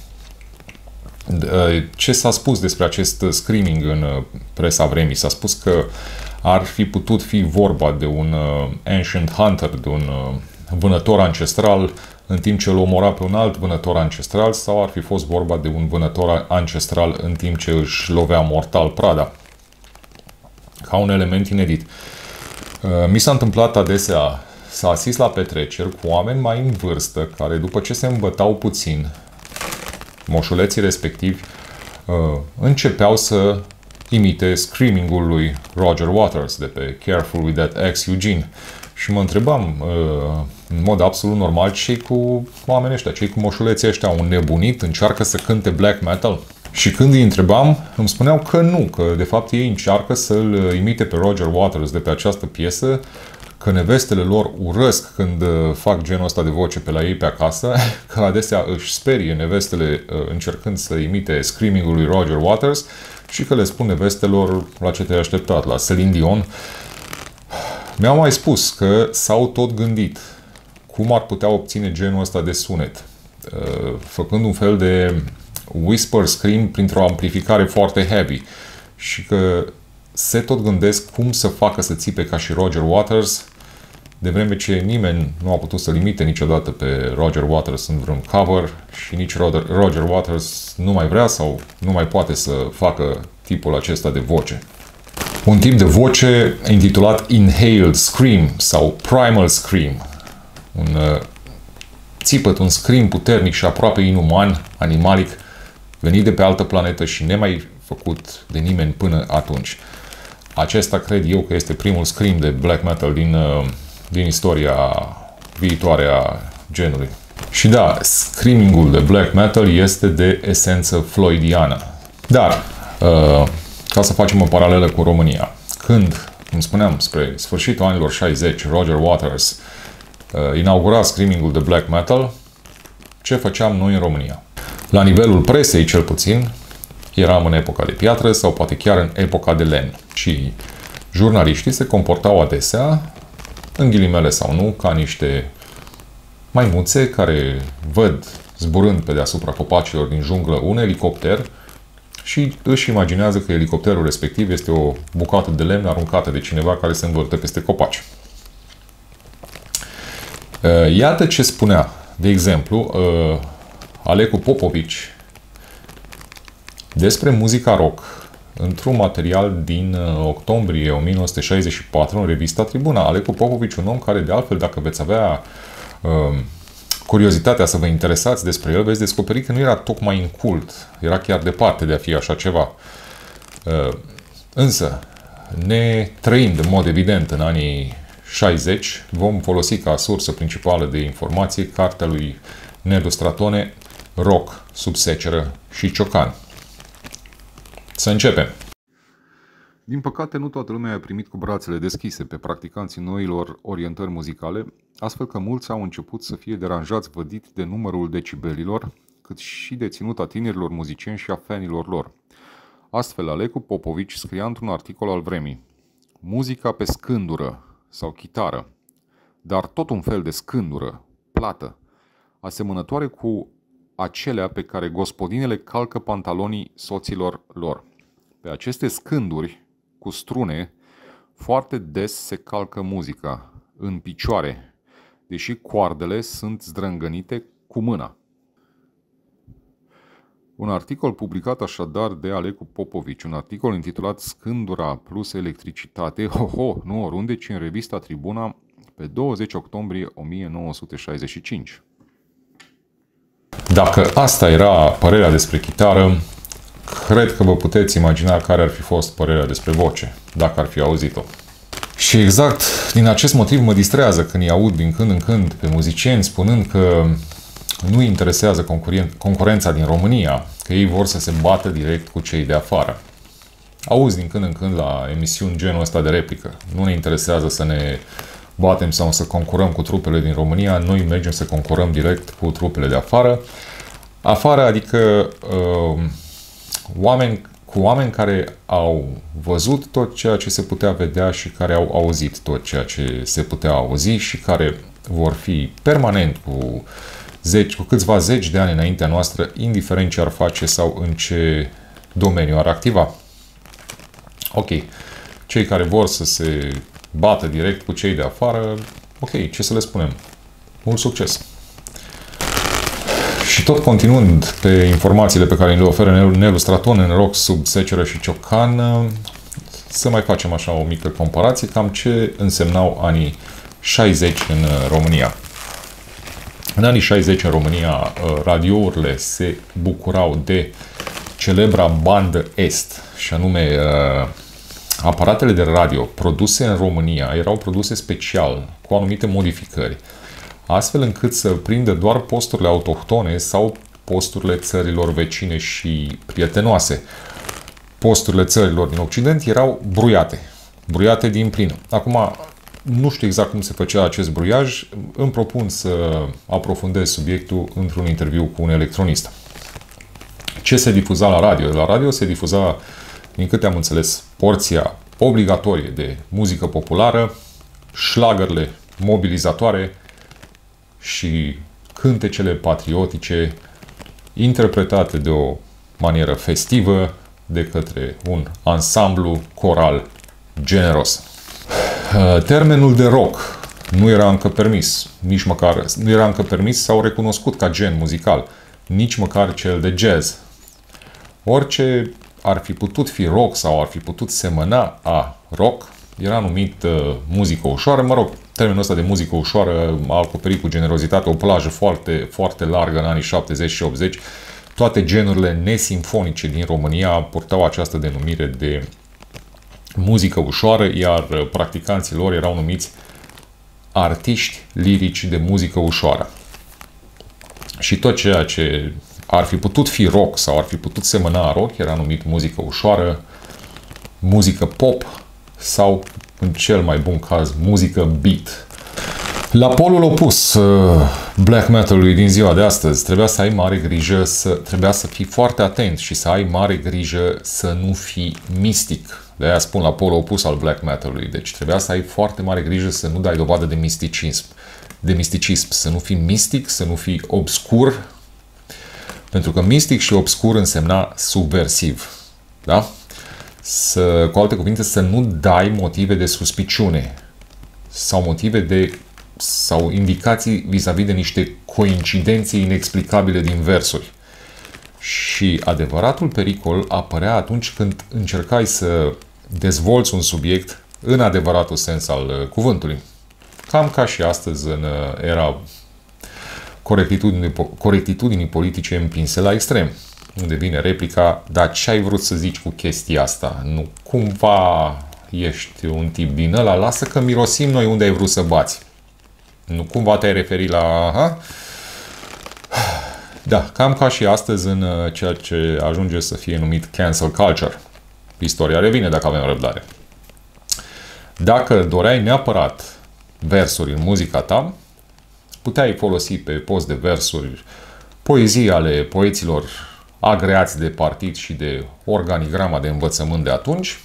Ce s-a spus despre acest screaming în presa vremii? S-a spus că ar fi putut fi vorba de un ancient hunter, de un vânător ancestral, în timp ce îl omora pe un alt vânător ancestral, sau ar fi fost vorba de un vânător ancestral în timp ce își lovea mortal prada. Ca un element inedit. Mi s-a întâmplat adesea să asist la petreceri cu oameni mai în vârstă, care după ce se îmbătau puțin, moșuleții respectivi începeau să imite screaming-ul lui Roger Waters de pe Careful with that axe, Eugene. Și mă întrebam, în mod absolut normal, ce-i cu oamenii ăștia, ce-i cu moșuleții ăștia, un nebunit, încearcă să cânte black metal? Și când îi întrebam, îmi spuneau că nu, că de fapt ei încearcă să-l imite pe Roger Waters de pe această piesă, că nevestele lor urăsc când fac genul ăsta de voce pe la ei pe acasă, că adesea își sperie nevestele încercând să imite screaming-ul lui Roger Waters și că le spun nevestelor la ce te-ai așteptat, la Celine Dion. Mi-au mai spus că s-au tot gândit cum ar putea obține genul ăsta de sunet, făcând un fel de whisper scream printr-o amplificare foarte heavy și că se tot gândesc cum să facă să țipe ca și Roger Waters, de vreme ce nimeni nu a putut să-l imite niciodată pe Roger Waters în vreun cover și nici Roger Waters nu mai vrea sau nu mai poate să facă tipul acesta de voce. Un tip de voce intitulat Inhaled Scream sau Primal Scream. Un uh, țipăt, un scream puternic și aproape inuman, animalic, venit de pe altă planetă și nemai făcut de nimeni până atunci. Acesta cred eu că este primul scream de black metal din, uh, din istoria viitoare a genului. Și da, screaming-ul de black metal este de esență floydiană. Dar, uh, ca să facem o paralelă cu România, când, cum spuneam, spre sfârșitul anilor șaizeci, Roger Waters uh, inaugura screaming-ul de black metal, ce făceam noi în România? La nivelul presei, cel puțin, eram în epoca de piatră sau poate chiar în epoca de lemn. Și jurnaliștii se comportau adesea, în ghilimele sau nu, ca niște maimuțe care văd zburând pe deasupra copacilor din junglă un elicopter și își imaginează că elicopterul respectiv este o bucată de lemn aruncată de cineva care se învârte peste copaci. Iată ce spunea, de exemplu, Alecu Popovici despre muzica rock într-un material din octombrie o mie nouă sute șaizeci și patru în revista Tribuna. Alecu Popovici, un om care, de altfel, dacă veți avea uh, curiozitatea să vă interesați despre el, veți descoperi că nu era tocmai incult, era chiar departe de a fi așa ceva. Uh, însă, ne trăind în mod evident în anii șaizeci, vom folosi ca sursă principală de informație cartea lui Nedu Stratone, Rock, sub seceră și ciocan. Să începem! Din păcate, nu toată lumea a primit cu brațele deschise pe practicanții noilor orientări muzicale, astfel că mulți au început să fie deranjați vădit de numărul decibelilor, cât și de ținuta tinerilor muzicieni și a fanilor lor. Astfel, Alecu Popovici scria într-un articol al Vremii: muzica pe scândură sau chitară, dar tot un fel de scândură, plată, asemănătoare cu acelea pe care gospodinele calcă pantalonii soților lor. Pe aceste scânduri cu strune foarte des se calcă muzica, în picioare, deși coardele sunt zdrângănite cu mâna. Un articol publicat așadar de Alecu Popovici, un articol intitulat Scândura plus electricitate, ho, ho, nu oriunde, ci în revista Tribuna, pe douăzeci octombrie o mie nouă sute șaizeci și cinci. Dacă asta era părerea despre chitară, cred că vă puteți imagina care ar fi fost părerea despre voce, dacă ar fi auzit-o. Și exact din acest motiv mă distrează când îi aud din când în când pe muzicieni spunând că nu îi interesează concurența din România, că ei vor să se bată direct cu cei de afară. Auzi din când în când la emisiuni genul ăsta de replică. Nu ne interesează să ne batem sau să concurăm cu trupele din România, noi mergem să concurăm direct cu trupele de afară. Afară, adică uh, oameni, cu oameni care au văzut tot ceea ce se putea vedea și care au auzit tot ceea ce se putea auzi și care vor fi permanent cu, zeci, cu câțiva zeci de ani înaintea noastră, indiferent ce ar face sau în ce domeniu ar activa. Ok, cei care vor să se bată direct cu cei de afară, ok, ce să le spunem? Mult succes! Și tot continuând pe informațiile pe care le oferă Nedu Stratone în Rock, sub seceră și ciocan, să mai facem așa o mică comparație, cam ce însemnau anii șaizeci în România. În anii șaizeci în România, radiourile se bucurau de celebra bandă Est, și anume aparatele de radio produse în România erau produse special, cu anumite modificări, astfel încât să prindă doar posturile autohtone sau posturile țărilor vecine și prietenoase. Posturile țărilor din Occident erau bruiate, bruiate din plin. Acum, nu știu exact cum se făcea acest bruiaj, îmi propun să aprofundez subiectul într-un interviu cu un electronist. Ce se difuza la radio? La radio se difuza, din câte am înțeles, porția obligatorie de muzică populară, șlagările mobilizatoare și cântecele patriotice interpretate de o manieră festivă de către un ansamblu coral generos. Termenul de rock nu era încă permis, nici măcar nu era încă permis sau recunoscut ca gen muzical, nici măcar cel de jazz. Orice ar fi putut fi rock sau ar fi putut semăna a rock era numit uh, muzică ușoară. Mă rog, termenul ăsta de muzică ușoară a acoperit cu generozitate o plajă foarte, foarte largă în anii șaptezeci și optzeci. Toate genurile nesimfonice din România purtau această denumire de muzică ușoară, iar practicanții lor erau numiți artiști lirici de muzică ușoară. și tot ceea ce ar fi putut fi rock sau ar fi putut semăna rock era numit muzică ușoară, muzică pop sau, în cel mai bun caz, muzică beat. La polul opus black metal-ului din ziua de astăzi, trebuia să ai mare grijă, să, trebuia să fii foarte atent și să ai mare grijă să nu fii mistic. De-aia spun la polul opus al black metal-ului. Deci trebuia să ai foarte mare grijă să nu dai dovadă de misticism. De misticism, să nu fii mistic, să nu fii obscur, pentru că mistic și obscur însemna subversiv. Da? Să, cu alte cuvinte, să nu dai motive de suspiciune sau motive de sau indicații vis-a-vis de niște coincidențe inexplicabile din versuri. Și adevăratul pericol apărea atunci când încercai să dezvolți un subiect în adevăratul sens al cuvântului. Cam ca și astăzi, în era corectitudinii, corectitudinii politice împinse la extrem, unde vine replica: dar ce ai vrut să zici cu chestia asta? Nu cumva ești un tip din ăla? Lasă că mirosim noi unde ai vrut să bați. Nu cumva te-ai referit la... Ha? Da, cam ca și astăzi în ceea ce ajunge să fie numit cancel culture. Istoria revine dacă avem răbdare. Dacă doreai neapărat versuri în muzica ta, puteai folosi pe post de versuri poezii ale poeților agreați de partid și de organigrama de învățământ de atunci,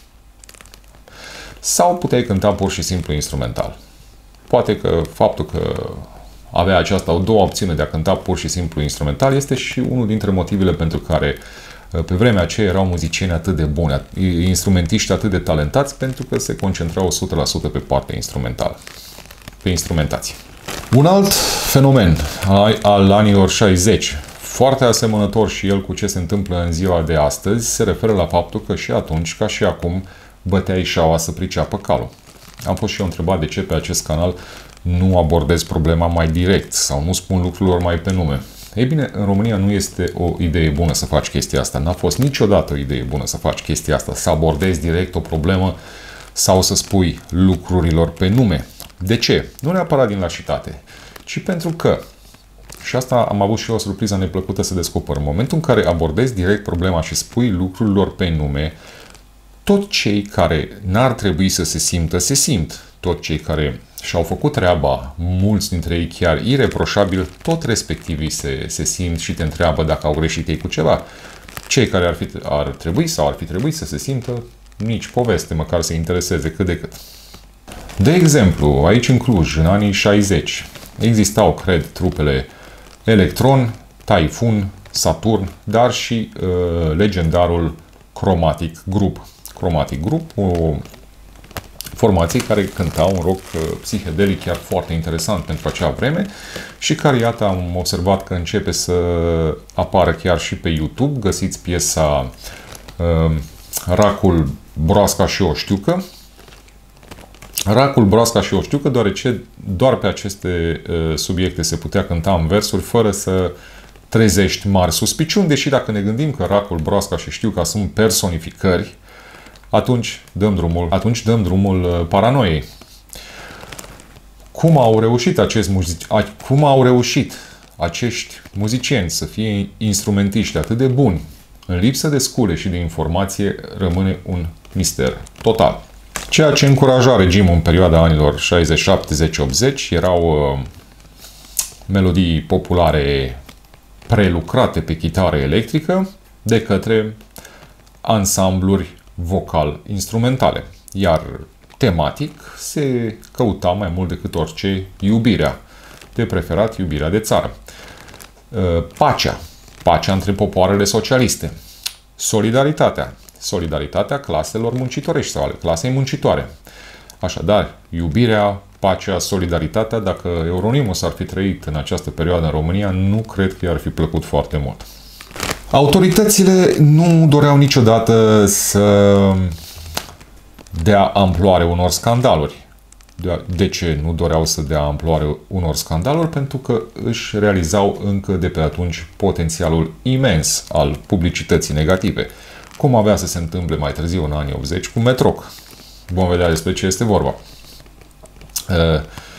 sau puteai cânta pur și simplu instrumental. Poate că faptul că avea această a doua opțiune de a cânta pur și simplu instrumental este și unul dintre motivele pentru care pe vremea aceea erau muzicieni atât de buni, instrumentiști atât de talentați, pentru că se concentrau o sută la sută pe partea instrumentală, pe instrumentație. Un alt fenomen al anilor șaizeci, foarte asemănător și el cu ce se întâmplă în ziua de astăzi, se referă la faptul că și atunci, ca și acum, băteai șaua să priceapă calul. Am fost și eu întrebat de ce pe acest canal nu abordez problema mai direct sau nu spun lucrurilor mai pe nume. Ei bine, în România nu este o idee bună să faci chestia asta. N-a fost niciodată o idee bună să faci chestia asta, să abordezi direct o problemă sau să spui lucrurilor pe nume. De ce? Nu neapărat din lașitate, ci pentru că, și asta am avut și eu o surpriză neplăcută să descoper, în momentul în care abordezi direct problema și spui lucrurilor pe nume, tot cei care n-ar trebui să se simtă, se simt. Tot cei care și-au făcut treaba, mulți dintre ei chiar ireproșabil, tot respectivii se, se simt și te întreabă dacă au greșit ei cu ceva. Cei care ar, fi, ar trebui sau ar fi trebuit să se simtă, nici poveste, măcar să intereseze cât de cât. De exemplu, aici în Cluj, în anii șaizeci, existau, cred, trupele Electron, Typhoon, Saturn, dar și uh, legendarul Chromatic Group. Chromatic Group, o formație care cânta un rock psihedelic chiar foarte interesant pentru acea vreme și care, iată, am observat că începe să apară chiar și pe YouTube. Găsiți piesa uh, Racul, Broasca și o știucă. Racul, Broasca și o știucă, deoarece doar pe aceste uh, subiecte se putea cânta în versuri fără să trezești mari suspiciuni, deși dacă ne gândim că Racul, Broasca și știuca sunt personificări, atunci dăm drumul, atunci dăm drumul paranoiei. Cum au reușit acești muzici, cum au reușit acești muzicieni să fie instrumentiști atât de buni, în lipsă de scule și de informație, rămâne un mister total. Ceea ce încuraja regimul în perioada anilor șaizeci, șaptezeci, optzeci erau uh, melodii populare prelucrate pe chitară electrică de către ansambluri vocal-instrumentale, iar tematic se căuta mai mult decât orice iubirea, de preferat iubirea de țară. Pacea, pacea între popoarele socialiste, solidaritatea, solidaritatea claselor muncitorești sau ale clasei muncitoare. Așadar, iubirea, pacea, solidaritatea, dacă Euronymous ar fi trăit în această perioadă în România, nu cred că i-ar fi plăcut foarte mult. Autoritățile nu doreau niciodată să dea amploare unor scandaluri. De ce nu doreau să dea amploare unor scandaluri? Pentru că își realizau încă de pe atunci potențialul imens al publicității negative, cum avea să se întâmple mai târziu în anii optzeci cu Metroc. Vom vedea despre ce este vorba.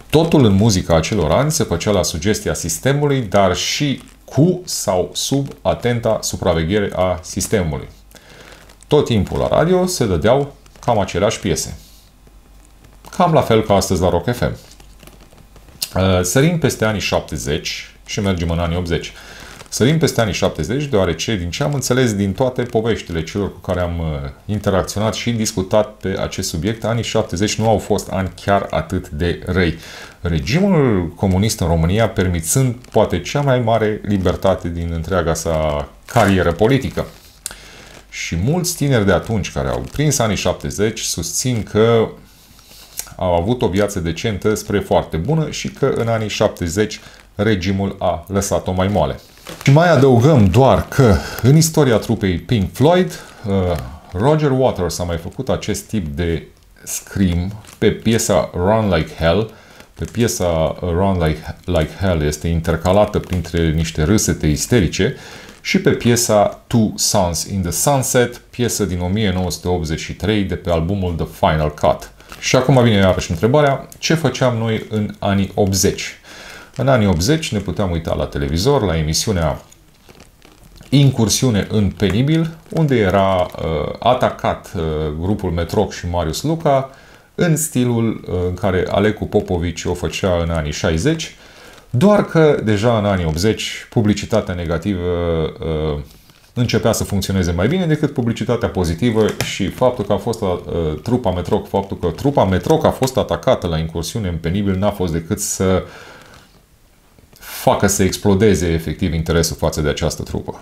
Totul în muzica acelor ani se făcea la sugestia sistemului, dar și cu sau sub atenta supraveghere a sistemului. Tot timpul la radio se dădeau cam aceleași piese. Cam la fel ca astăzi la Rock F M. Sărim peste anii șaptezeci și mergem în anii optzeci. Sărim peste anii șaptezeci deoarece, din ce am înțeles din toate poveștile celor cu care am interacționat și discutat pe acest subiect, anii șaptezeci nu au fost ani chiar atât de răi. Regimul comunist în România permițând poate cea mai mare libertate din întreaga sa carieră politică. Și mulți tineri de atunci care au prins anii șaptezeci susțin că au avut o viață decentă spre foarte bună și că în anii șaptezeci regimul a lăsat-o mai moale. Și mai adăugăm doar că în istoria trupei Pink Floyd, Roger Waters a mai făcut acest tip de scream pe piesa Run Like Hell. Pe piesa Run Like, Like Hell este intercalată printre niște râsete isterice și pe piesa Two Suns in the Sunset, piesă din o mie nouă sute optzeci și trei de pe albumul The Final Cut. Și acum vine iarăși întrebarea, ce făceam noi în anii optzeci? În anii optzeci ne puteam uita la televizor, la emisiunea Incursiune în penibil, unde era uh, atacat uh, grupul Metroc și Marius Luca în stilul uh, în care Alecu Popovici o făcea în anii șaizeci, doar că deja în anii optzeci publicitatea negativă uh, începea să funcționeze mai bine decât publicitatea pozitivă și faptul că a fost uh, trupa Metroc, faptul că trupa Metroc a fost atacată la Incursiune în penibil n-a fost decât să facă să explodeze efectiv interesul față de această trupă.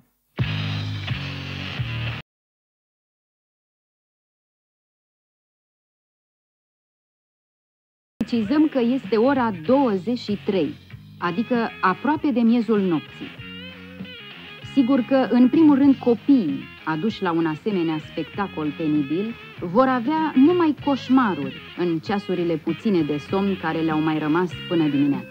Precizăm că este ora douăzeci și trei, adică aproape de miezul nopții. Sigur că, în primul rând, copiii aduși la un asemenea spectacol penibil vor avea numai coșmaruri în ceasurile puține de somn care le-au mai rămas până dimineața.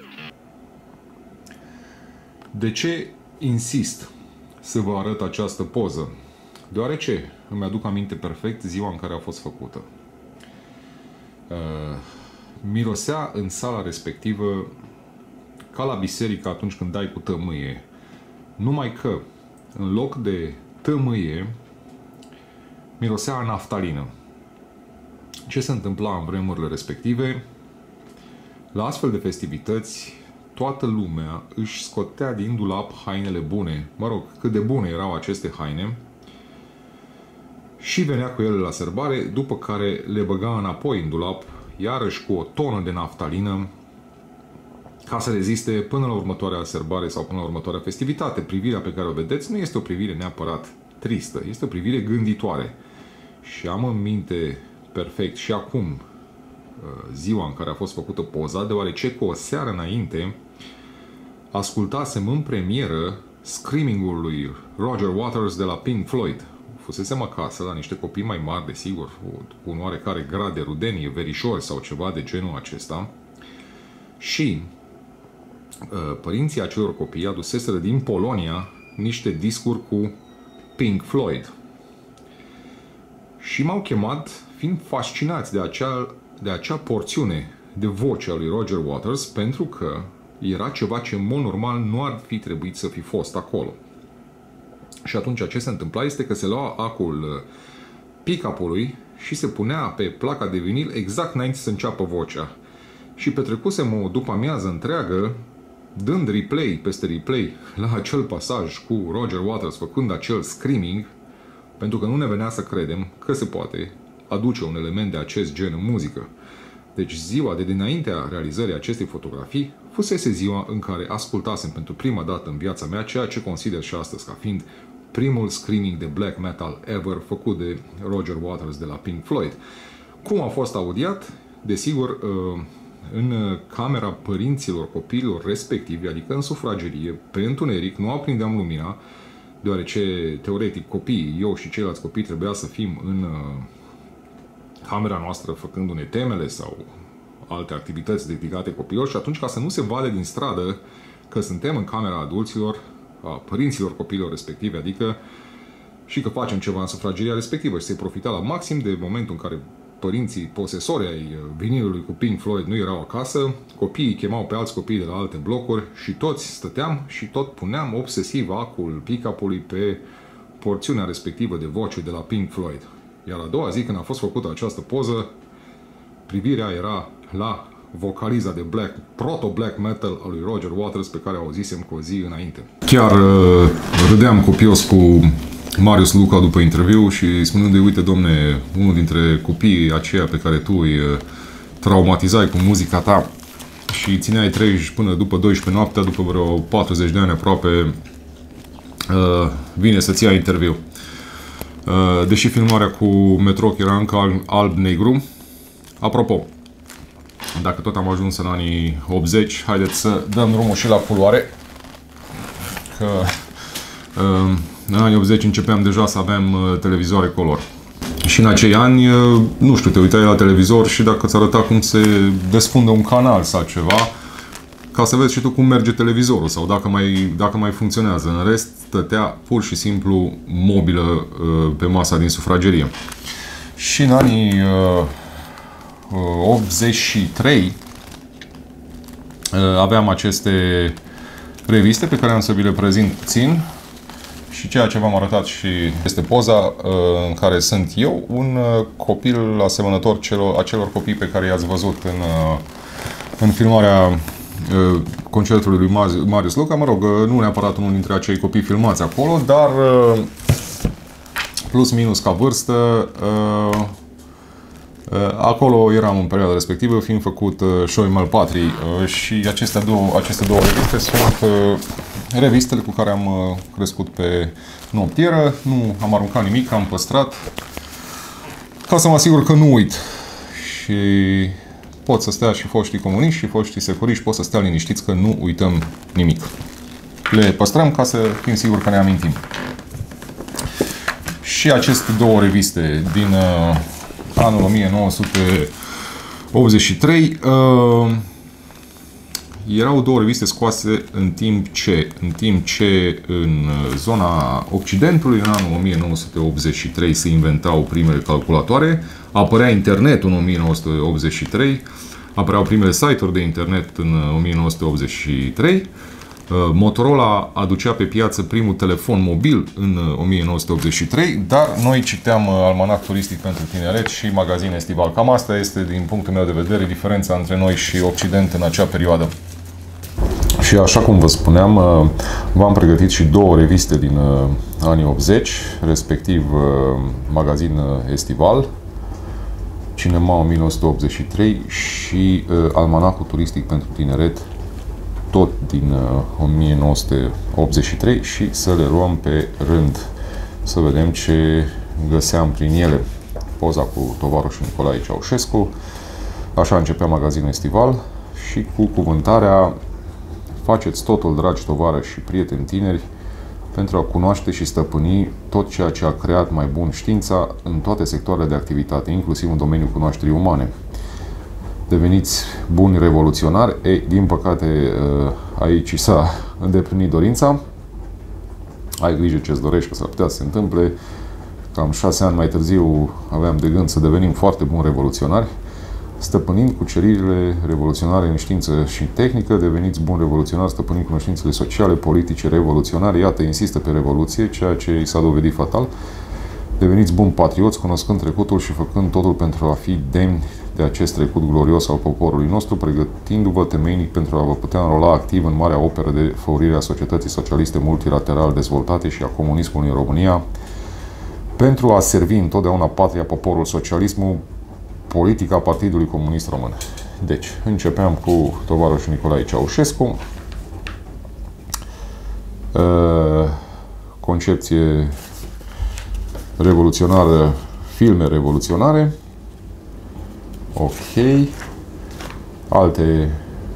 De ce insist să vă arăt această poză? Deoarece îmi aduc aminte perfect ziua în care a fost făcută. Uh, mirosea în sala respectivă ca la biserică atunci când dai cu tămâie. Numai că, în loc de tămâie, mirosea a naftalină. Ce se întâmpla în vremurile respective? La astfel de festivități, toată lumea își scotea din dulap hainele bune, mă rog, cât de bune erau aceste haine, și venea cu ele la sărbare, după care le băga înapoi în dulap, iarăși cu o tonă de naftalină, ca să reziste până la următoarea sărbare sau până la următoarea festivitate. Privirea pe care o vedeți nu este o privire neapărat tristă, este o privire gânditoare. Și am în minte perfect și acum ziua în care a fost făcută poza, deoarece cu o seară înainte ascultasem în premieră screaming-ul lui Roger Waters de la Pink Floyd. Fusesem acasă la niște copii mai mari, desigur, cu un oarecare grad de rudenie, verișori sau ceva de genul acesta, și părinții acelor copii aduseseră din Polonia niște discuri cu Pink Floyd. Și m-au chemat, fiind fascinați de acea, de acea porțiune de voce a lui Roger Waters, pentru că era ceva ce, în mod normal, nu ar fi trebuit să fi fost acolo. Și atunci ce se întâmpla este că se lua acul pick-up-ului și se punea pe placa de vinil exact înainte să înceapă vocea. Și petrecusem o după-amiază întreagă dând replay peste replay la acel pasaj cu Roger Waters făcând acel screaming, pentru că nu ne venea să credem că se poate aduce un element de acest gen în muzică. Deci ziua de dinaintea realizării acestei fotografii fusese ziua în care ascultasem pentru prima dată în viața mea ceea ce consider și astăzi ca fiind primul screaming de black metal ever făcut de Roger Waters de la Pink Floyd. Cum a fost audiat? Desigur, în camera părinților copiilor respectivi, adică în sufragerie, pe întuneric, nu aprindeam lumina, deoarece, teoretic, copiii, eu și ceilalți copii trebuia să fim în camera noastră făcându-ne temele sau alte activități dedicate copiilor, și atunci, ca să nu se vadă din stradă că suntem în camera adulților, a părinților copiilor respective, adică și că facem ceva în sufrageria respectivă, și se profita la maxim de momentul în care părinții posesori ai vinilului cu Pink Floyd nu erau acasă, copiii chemau pe alți copii de la alte blocuri și toți stăteam și tot puneam obsesiv acul pick-up-ului pe porțiunea respectivă de voce de la Pink Floyd. Iar a doua zi, când a fost făcută această poză, privirea era la vocaliza de black, proto-black metal al lui Roger Waters, pe care o auzisem cu o zi înainte. Chiar uh, râdeam copios cu Marius Luca după interviu și spunându-i, uite domne, unul dintre copiii aceia pe care tu îi traumatizai cu muzica ta și țineai treizeci până după douăsprezece noaptea, după vreo patruzeci de ani aproape, uh, vine să-ți ia interviu. Uh, deși filmarea cu Metroc era încă alb-negru. Apropo, dacă tot am ajuns în anii optzeci, haideți să dăm drumul și la culoare. Că uh, în anii optzeci începeam deja să avem uh, televizoare color. Și în acei ani, uh, nu știu, te uitai la televizor și dacă îți arăta cum se desfundă un canal sau ceva, ca să vezi și tu cum merge televizorul sau dacă mai, dacă mai funcționează. În rest, stătea pur și simplu mobilă uh, pe masa din sufragerie. Și în anii uh, optzeci și trei uh, aveam aceste reviste pe care am să vi le prezint puțin și ceea ce v-am arătat și este poza uh, în care sunt eu, un uh, copil asemănător celor, acelor copii pe care i-ați văzut în, uh, în filmarea concertului lui Marius Luca, mă rog, nu neapărat unul dintre acei copii filmați acolo, dar plus minus ca vârstă, acolo eram în perioada respectivă, fiind făcut Show-i Malpatrii și aceste două, aceste două reviste sunt revistele cu care am crescut pe noptieră, nu am aruncat nimic, am păstrat ca să mă asigur că nu uit. Și pot să stea și foștii comuniști și foștii securiști, pot să stea liniștiți că nu uităm nimic. Le păstrăm ca să fim siguri că ne amintim. Și aceste două reviste din uh, anul o mie nouă sute optzeci și trei uh, erau două reviste scoase în timp ce, în timp ce în zona Occidentului, în anul o mie nouă sute optzeci și trei, se inventau primele calculatoare, apărea internetul în o mie nouă sute optzeci și trei, apăreau primele site-uri de internet în o mie nouă sute optzeci și trei, Motorola aducea pe piață primul telefon mobil în o mie nouă sute optzeci și trei, dar noi citeam Almanac Turistic pentru Tineret și magazin estival. Cam asta este, din punctul meu de vedere, diferența între noi și Occident în acea perioadă. Și așa cum vă spuneam, v-am pregătit și două reviste din anii optzeci, respectiv magazin estival, Cinema o mie nouă sute optzeci și trei și Almanacul Turistic pentru Tineret, tot din o mie nouă sute optzeci și trei, și să le luăm pe rând, să vedem ce găseam prin ele. Poza cu tovarășul Nicolae Ceaușescu, așa începea magazinul estival, și cu cuvântarea: faceți totul, dragi tovarăși și prieteni tineri, pentru a cunoaște și stăpâni tot ceea ce a creat mai bun știința în toate sectoarele de activitate, inclusiv în domeniul cunoașterii umane. Deveniți buni revoluționari. Ei, din păcate, aici s-a îndeplinit dorința. Ai grijă ce-ți dorești, că s-ar putea să se întâmple. Cam șase ani mai târziu aveam de gând să devenim foarte buni revoluționari. Stăpânind cuceririle revoluționare în știință și tehnică, deveniți buni revoluționari, stăpânind cunoștințele sociale, politice, revoluționare. Iată, insistă pe revoluție, ceea ce i s-a dovedit fatal. Deveniți buni patrioți, cunoscând trecutul și făcând totul pentru a fi demni de acest trecut glorios al poporului nostru, pregătindu-vă temeinic pentru a vă putea înrola activ în marea operă de făurire a societății socialiste multilateral dezvoltate și a comunismului în România, pentru a servi întotdeauna patria, poporul, socialismul, politica Partidului Comunist Român. Deci, începeam cu tovarășul Nicolae Ceaușescu, concepție revoluționară, filme revoluționare, ok, alte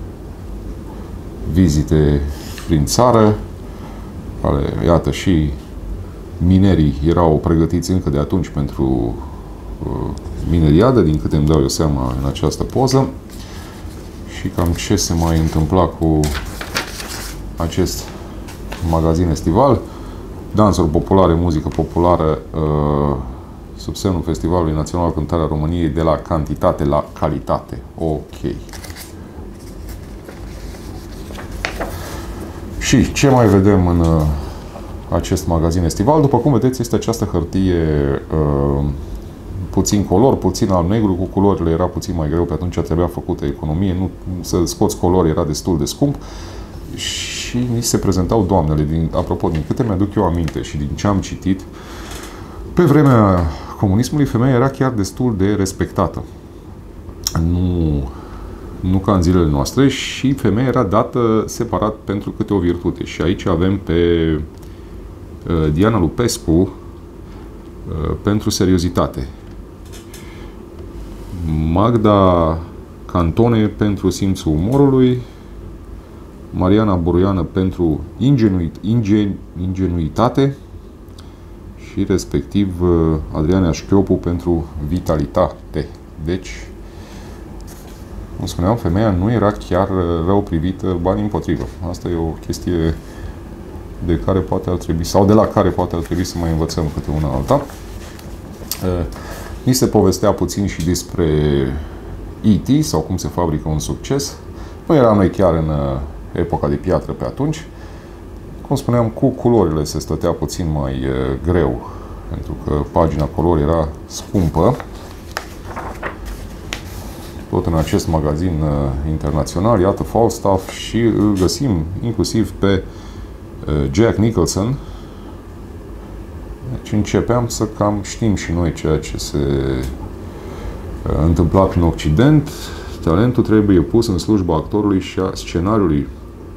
vizite prin țară, ale, iată, și minerii erau pregătiți încă de atunci pentru uh, mineriadă, din câte îmi dau eu seama în această poză. Și cam ce se mai întâmpla cu acest magazin estival: dansuri populare, muzică populară, uh, sub semnul Festivalului Național Cântarea României, de la cantitate la calitate. Ok. Și ce mai vedem în uh, acest magazin estival? După cum vedeți, este această hârtie uh, puțin color, puțin alb-negru. Cu culorile era puțin mai greu, pe atunci trebuia făcută economie. Nu, să scoți colori era destul de scump. Și ni se prezentau doamnele. Din, apropo, din câte mi-aduc eu aminte și din ce am citit, pe vremea comunismului, femeia era chiar destul de respectată. Nu, nu ca în zilele noastre, și femeia era dată separat pentru câte o virtute. Și aici avem pe uh, Diana Lupescu uh, pentru seriozitate, Magda Cantone pentru simțul umorului, Mariana Buruiană pentru ingenuit, ingen, ingenuitate și respectiv Adriana Șchiopu pentru vitalitate. Deci, cum spuneam, femeia nu era chiar rău privită, bani împotrivă. Asta e o chestie de care poate ar trebui, sau de la care poate ar trebui să mai învățăm câte una alta. Ni se povestea puțin și despre E T sau cum se fabrică un succes. Nu eram noi chiar în epoca de piatră pe atunci. Cum spuneam, cu culorile se stătea puțin mai uh, greu, pentru că pagina color era scumpă. Tot în acest magazin uh, internațional, iată Falstaff, și îl găsim inclusiv pe uh, Jack Nicholson. Deci începeam să cam știm și noi ceea ce se uh, întâmpla în Occident. Talentul trebuie pus în slujba actorului și a scenariului.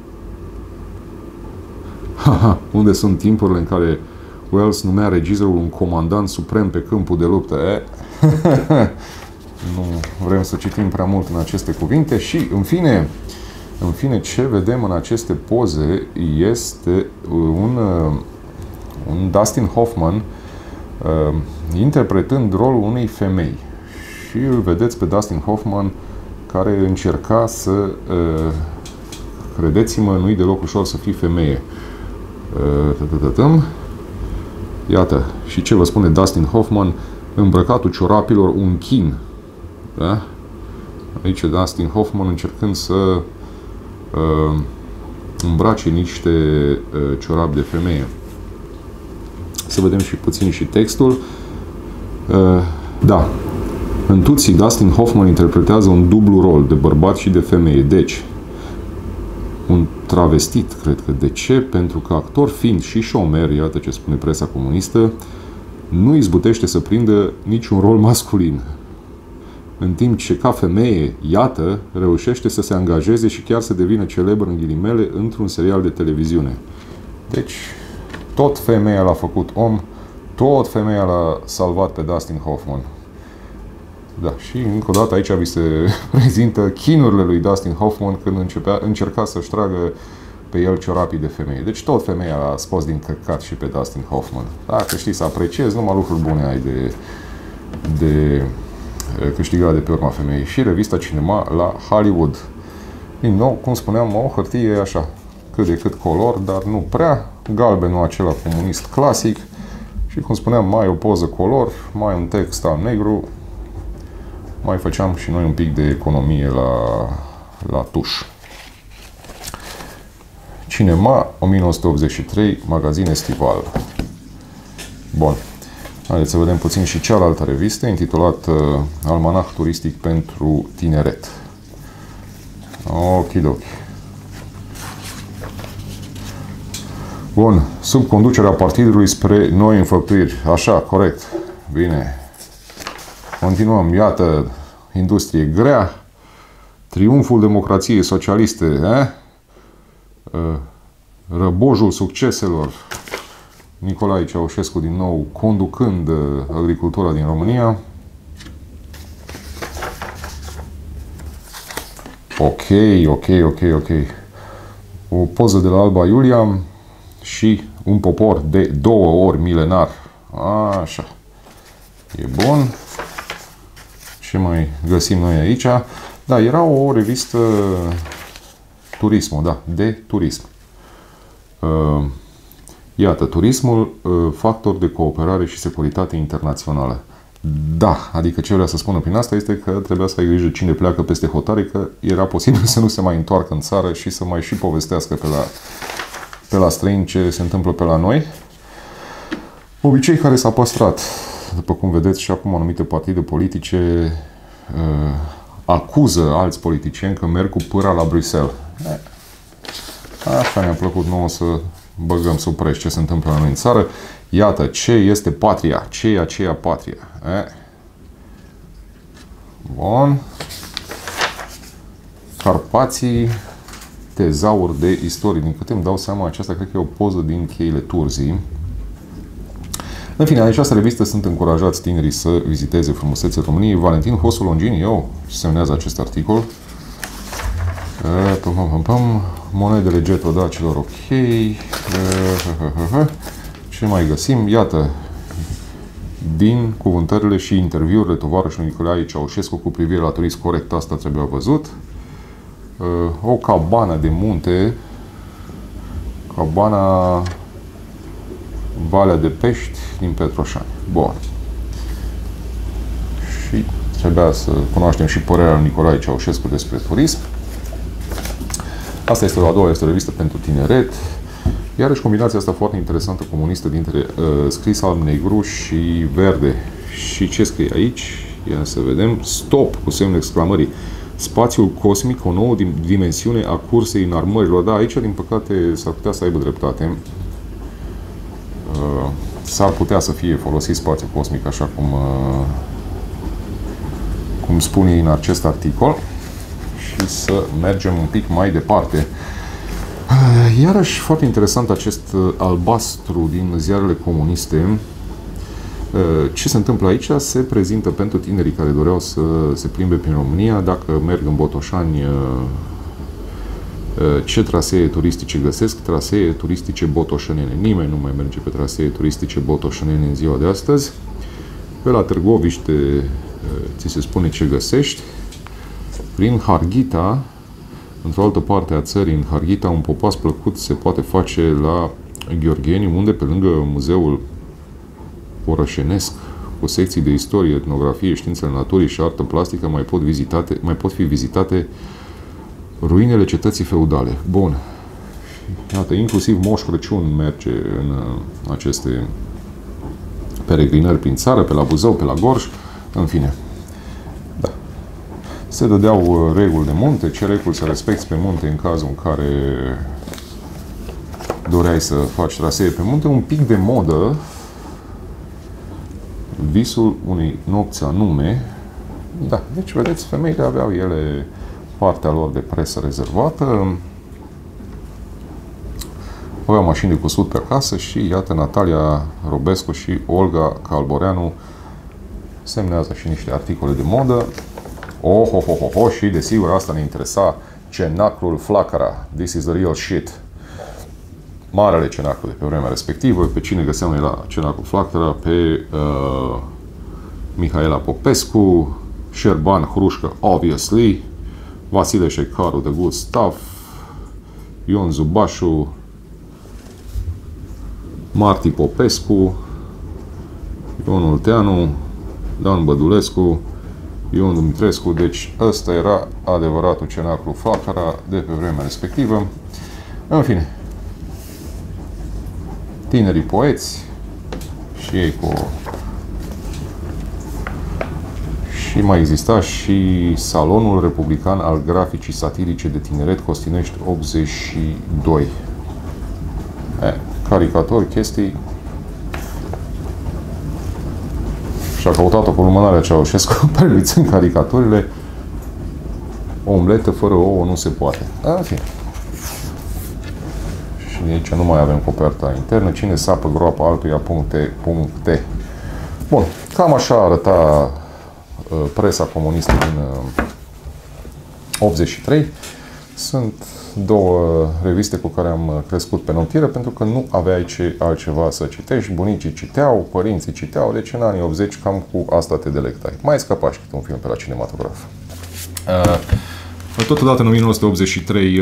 Haha, unde sunt timpurile în care Wells numea regizorul un comandant suprem pe câmpul de luptă? E? Nu vrem să citim prea mult în aceste cuvinte. Și, în fine, în fine, ce vedem în aceste poze este un, un Dustin Hoffman uh, interpretând rolul unei femei. Și îl vedeți pe Dustin Hoffman care încerca să, uh, credeți-mă, nu-i deloc ușor să fii femeie. Uh, Iată, și ce vă spune Dustin Hoffman: îmbrăcatul ciorapilor un chin. Da? Aici Dustin Hoffman încercând să uh, îmbrace niște uh, ciorapi de femeie. Să vedem și puțin și textul. Uh, da. În Tutsi, Dustin Hoffman interpretează un dublu rol, de bărbat și de femeie. Deci, un travestit, cred că. De ce? Pentru că actor fiind și șomer, iată ce spune presa comunistă, nu izbutește să prindă niciun rol masculin. În timp ce, ca femeie, iată, reușește să se angajeze și chiar să devină celebr, în ghilimele, într-un serial de televiziune. Deci, tot femeia l-a făcut om, tot femeia l-a salvat pe Dustin Hoffman. Da, și încă o dată aici vi se prezintă chinurile lui Dustin Hoffman când începea, încerca să-și tragă pe el ciorapii de femeie. Deci tot femeia a scos din căcat și pe Dustin Hoffman. Dacă știi să apreciezi, numai lucruri bune ai de, de câștigat de pe urma femeii. Și revista Cinema la Hollywood. Din nou, cum spuneam, o hârtie așa, cât de cât color, dar nu prea. Galbenul acela comunist clasic. Și cum spuneam, mai o poză color, mai un text al negru. Mai făceam și noi un pic de economie la, la tuș. Cinema, o mie nouă sute optzeci și trei, magazin estival. Bun. Haideți să vedem puțin și cealaltă revistă, intitulată uh, Almanah turistic pentru tineret. Okidoki. Bun. Sub conducerea partidului spre noi înfăptuiri. Așa, corect. Bine. Continuăm. Iată, industrie grea, triumful democrației socialiste, eh? Răbojul succeselor, Nicolae Ceaușescu din nou conducând agricultura din România. Ok, ok, ok, ok. O poză de la Alba Iulia și un popor de două ori milenar. Așa. E bun. Ce mai găsim noi aici? Da, era o revistă turismul, da, de turism. Iată, turismul, factor de cooperare și securitate internațională. Da, adică ce vrea să spună prin asta este că trebuia să ai grijă cine pleacă peste hotare, că era posibil să nu se mai întoarcă în țară și să mai și povestească pe la, pe la străini ce se întâmplă pe la noi. Obicei care s-a păstrat. După cum vedeți și acum anumite partide politice uh, acuză alți politicieni că merg cu pâra la Bruxelles. Așa ne-a plăcut nouă să băgăm sub preș ce se întâmplă la noi în țară. Iată, ce este patria? Ce e aceea patria? Eh? Bun. Carpații, tezauri de istorie. Din câte îmi dau seama, aceasta cred că e o poză din cheile Turzii. În fine, în această revistă sunt încurajați tinerii să viziteze frumusețea României. Valentin Hosu Longini, eu, semnează acest articol. Pum, pum, pum, pum. Monedele getodacilor, ok. Ce mai găsim? Iată, din cuvântările și interviurile tovarășului Nicolae Ceaușescu cu privire la turism corect, asta trebuia văzut. O cabană de munte, cabana Valea de Pești din Petroșani. Bun. Și trebuia să cunoaștem și părerea lui Nicolae Ceaușescu despre turism. Asta este o a doua, este o revistă pentru tineret. Iarăși combinația asta foarte interesantă comunistă dintre uh, scris alb-negru și verde. Și ce scrie aici? Ia să vedem. Stop, cu semnul exclamării. Spațiul cosmic, o nouă dimensiune a cursei înarmărilor. Da, aici, din păcate, s-ar putea să aibă dreptate. Uh, s-ar putea să fie folosit spațiul cosmic, așa cum, uh, cum spune în acest articol. Și să mergem un pic mai departe. Iarăși foarte interesant acest albastru din ziarele comuniste. Ce se întâmplă aici? Se prezintă pentru tinerii care doreau să se plimbe prin România, dacă merg în Botoșani, ce trasee turistice găsesc? Trasee turistice botoșanene. Nimeni nu mai merge pe trasee turistice botoșanene în ziua de astăzi. Pe la Târgoviște ți se spune ce găsești. Prin Harghita, într-o altă parte a țării, în Harghita, un popas plăcut se poate face la Gheorgheni, unde, pe lângă muzeul orășenesc, cu secții de istorie, etnografie, științele naturii și artă plastică, mai pot, vizitate, mai pot fi vizitate ruinele cetății feudale. Bun. Iată, inclusiv Moș Crăciun merge în aceste peregrinări prin țară, pe la Buzău, pe la Gorj, în fine. Da. Se dădeau reguli de munte, ce reguli să respecti pe munte în cazul în care doreai să faci trasee pe munte, un pic de modă, visul unei nopți anume. Da, deci vedeți, femeile aveau ele partea lor de presă rezervată, aveau mașini de cusut pe acasă și iată, Natalia Robescu și Olga Calboreanu semnează și niște articole de modă. Oh, oh, oh, oh, oh, și desigur asta ne interesa, cenaclul Flacăra. This is the real shit. Marele cenaclu de pe vremea respectivă. Pe cine găseam noi la cenaclul Flacăra? Pe uh, Mihaela Popescu, Șerban Hrușcă, obviously, Vasile Șecaru, The Good Stuff, Ion Zubașu, Marti Popescu, Ion Olteanu, Dan Bădulescu, Ion Dumitrescu. Deci ăsta era adevăratul cenaclu Flacăra de pe vremea respectivă. În fine, tinerii poeți și ei cu... Și mai exista și Salonul Republican al Graficii Satirice de Tineret, Costinești optzeci și doi. E, caricatori, chestii. Și-a căutat-o cu lumânarea Ceaușescu, preluițând caricaturile. O omletă fără ouă nu se poate. În fine. Și de aici nu mai avem coperta internă. Cine sapă groapa altuia, puncte, puncte. Bun, cam așa arăta uh, presa comunistă din uh, optzeci și trei. Sunt două reviste cu care am crescut pe notieră, pentru că nu aveai ce altceva să citești. Bunicii citeau, părinții citeau, deci în anii optzeci cam cu asta te delectai. Mai scăpa și câte un film pe la cinematograf. Uh, totodată în o mie nouă sute optzeci și trei uh,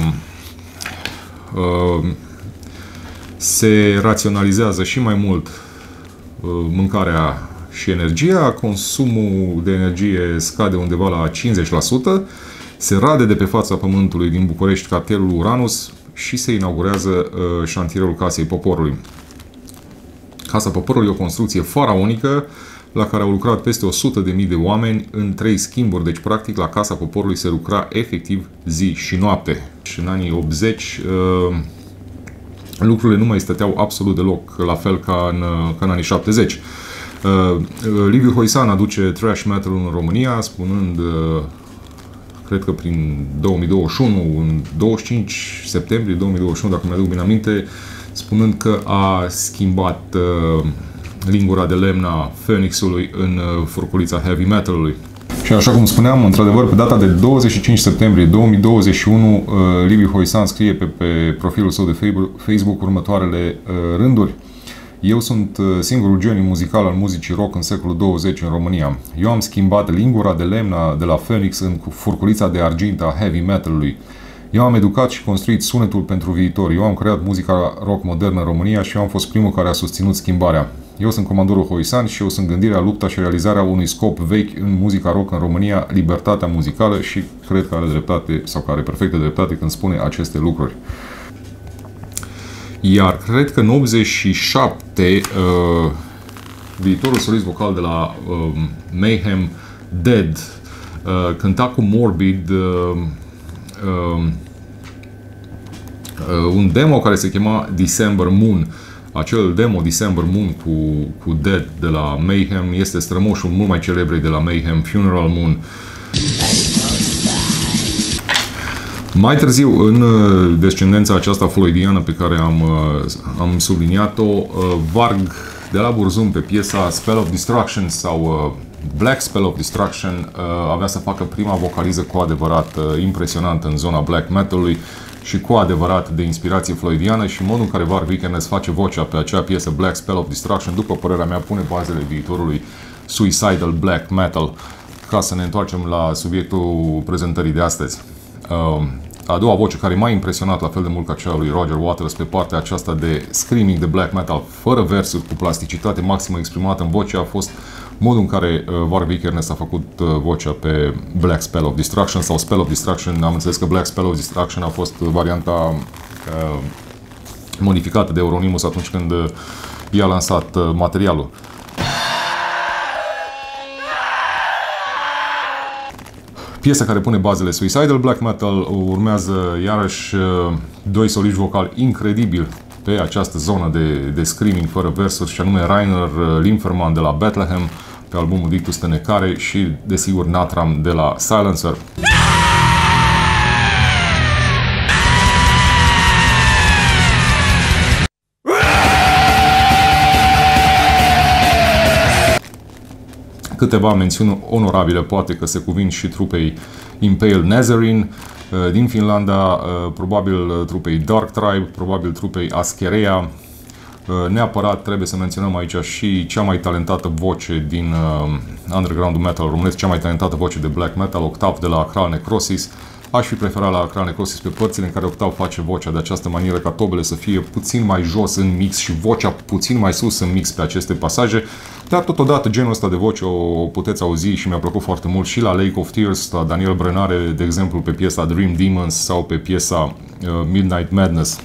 uh, se raționalizează și mai mult uh, mâncarea și energia, consumul de energie scade undeva la cincizeci la sută, se rade de pe fața Pământului din București cartierul Uranus și se inaugurează uh, șantierul Casei Poporului. Casa Poporului e o construcție faraonică la care au lucrat peste o sută de mii de oameni în trei schimburi, deci practic la Casa Poporului se lucra efectiv zi și noapte. Și în anii optzeci uh, lucrurile nu mai stăteau absolut deloc la fel ca în, ca în anii șaptezeci. Uh, Liviu Hoisan aduce thrash metal în România, spunând, uh, cred că prin două mii douăzeci și unu, în douăzeci și cinci septembrie două mii douăzeci și unu, dacă mi-aduc bine aminte, spunând că a schimbat uh, lingura de lemn a Phoenixului în uh, furculița heavy metalului. Și așa cum spuneam, într-adevăr, pe data de douăzeci și cinci septembrie două mii douăzeci și unu, uh, Liviu Hoisan scrie pe, pe profilul său de Facebook următoarele uh, rânduri. Eu sunt uh, singurul geniu muzical al muzicii rock în secolul douăzeci în România. Eu am schimbat lingura de lemn de la Phoenix în furculița de argint a heavy metalului. Eu am educat și construit sunetul pentru viitor. Eu am creat muzica rock modernă în România și eu am fost primul care a susținut schimbarea. Eu sunt comandorul Hoisan și eu sunt gândirea, lupta și realizarea unui scop vechi în muzica rock în România, libertatea muzicală, și cred că are dreptate, sau că are perfectă dreptate când spune aceste lucruri. Iar cred că în optzeci și șapte uh, viitorul solist vocal de la uh, Mayhem, Dead, uh, cânta cu Morbid uh, uh, uh, un demo care se chema December Moon. Acel demo December Moon cu, cu Dead de la Mayhem este strămoșul mult mai celebre de la Mayhem, Funeral Moon. Mai târziu, în descendența aceasta floydiană pe care am, am subliniat-o, Varg de la Burzum pe piesa Spell of Destruction sau Black Spell of Destruction avea să facă prima vocaliză cu adevărat impresionantă în zona black metal-ului și cu adevărat de inspirație floydiană, și modul în care Varg Vikernes face vocea pe acea piesă Black Spell of Destruction, după părerea mea, pune bazele viitorului suicidal black metal. Ca să ne întoarcem la subiectul prezentării de astăzi. A doua voce care m-a impresionat la fel de mult ca cea lui Roger Waters pe partea aceasta de screaming de black metal, fără versuri, cu plasticitate maximă exprimată în voce, a fost modul în care Varg Vikernes a făcut vocea pe Black Spell of Destruction sau Spell of Destruction. Am înțeles că Black Spell of Destruction a fost varianta uh, modificată de Euronymous atunci când i-a lansat uh, materialul. Piesa care pune bazele suicidal black metal. Urmează iarăși doi soliști vocali incredibili pe această zonă de, de screaming fără versuri, și anume Rainer Limferman de la Bethlehem pe albumul Dictus Tenecare și desigur Natram de la Silencer. Câteva mențiuni onorabile poate că se cuvin și trupei Impale Nazarene din Finlanda, probabil trupei Dark Tribe, probabil trupei Askerea. Neapărat trebuie să menționăm aici și cea mai talentată voce din underground metal românesc, cea mai talentată voce de black metal, Octav de la Acral Necrosis. Aș fi preferat la Acral Necrosis pe părțile în care Octav face vocea de această manieră ca tobele să fie puțin mai jos în mix și vocea puțin mai sus în mix pe aceste pasaje, dar totodată genul ăsta de voce o puteți auzi și mi-a plăcut foarte mult și la Lake of Tears, la Daniel Brânare, de exemplu, pe piesa Dream Demons sau pe piesa uh, Midnight Madness.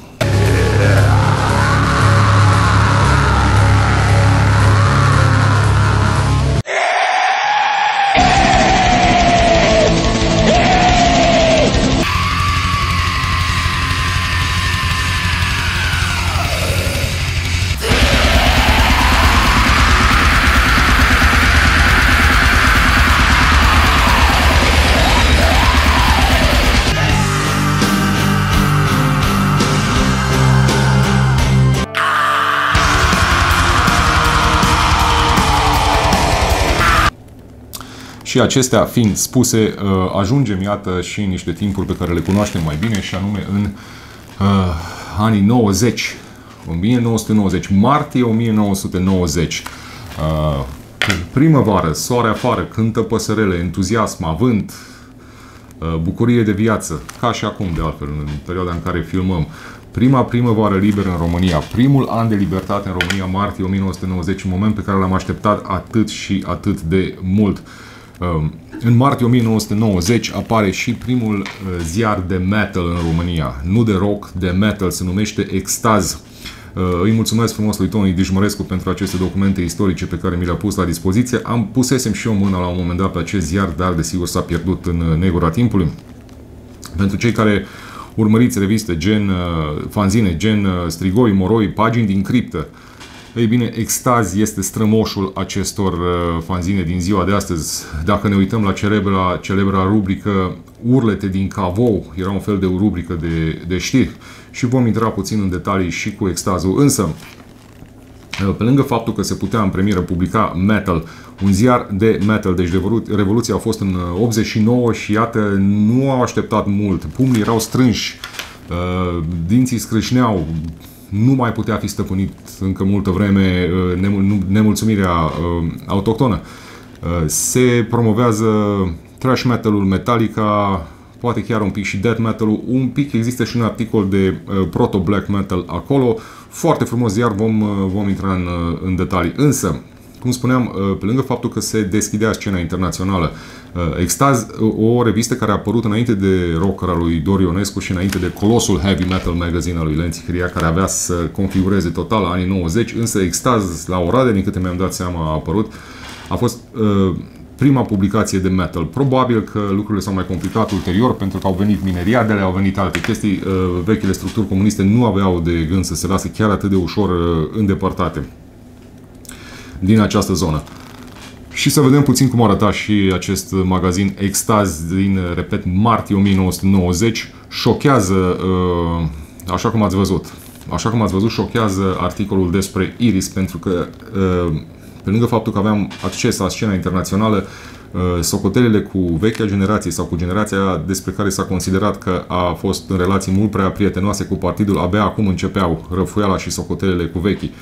Și acestea fiind spuse, ajungem, iată, și în niște timpuri pe care le cunoaștem mai bine, și anume în uh, anii nouăzeci, o mie nouă sute nouăzeci, martie o mie nouă sute nouăzeci. Uh, primăvară, soare afară, cântă păsărele, entuziasm, avânt, uh, bucurie de viață, ca și acum de altfel, în perioada în care filmăm. Prima primăvară liberă în România, primul an de libertate în România, martie o mie nouă sute nouăzeci, un moment pe care l-am așteptat atât și atât de mult. În martie o mie nouă sute nouăzeci apare și primul ziar de metal în România, nu de rock, de metal, se numește Extaz. Îi mulțumesc frumos lui Tony Dijmărescu pentru aceste documente istorice pe care mi le-a pus la dispoziție. Am pusesem și eu mâna la un moment dat pe acest ziar, dar desigur s-a pierdut în negura timpului. Pentru cei care urmăriți reviste gen fanzine, gen Strigoi, Moroi, pagini din criptă, ei bine, Extaz este strămoșul acestor fanzine din ziua de astăzi. Dacă ne uităm la celebra, celebra rubrică Urlete din Cavou, era un fel de rubrică de, de știri, și vom intra puțin în detalii și cu Extazul. Însă, pe lângă faptul că se putea în premieră publica Metal, un ziar de metal, deci Revoluția a fost în optzeci și nouă și iată, nu au așteptat mult, pumnii erau strânși, dinții scrâșneau, nu mai putea fi stăpânit încă multă vreme nemulțumirea autohtonă. Se promovează thrash metal-ul, Metallica, poate chiar un pic și death metal-ul, un pic există și un articol de proto-black metal acolo. Foarte frumos ziar, vom, vom intra în, în detalii. Însă, cum spuneam, pe lângă faptul că se deschidea scena internațională, Extaz, o revistă care a apărut înainte de rockera lui Dori Ionescu și înainte de colosul Heavy Metal Magazine al lui Lenții Chiria, care avea să configureze total anii nouăzeci, însă Extaz, la Oradea, din câte mi-am dat seama, a apărut, a fost uh, prima publicație de metal. Probabil că lucrurile s-au mai complicat ulterior, pentru că au venit mineriadele, au venit alte chestii, uh, vechile structuri comuniste nu aveau de gând să se lase chiar atât de ușor uh, îndepărtate din această zonă. Și să vedem puțin cum arăta și acest magazin Extaz din, repet, martie o mie nouă sute nouăzeci. Șochează, așa cum ați văzut, așa cum ați văzut, șochează articolul despre Iris, pentru că, pe lângă faptul că aveam acces la scena internațională, socotelele cu vechea generație sau cu generația despre care s-a considerat că a fost în relații mult prea prietenoase cu partidul, abia acum începeau răfuiala și socotelele cu vechii.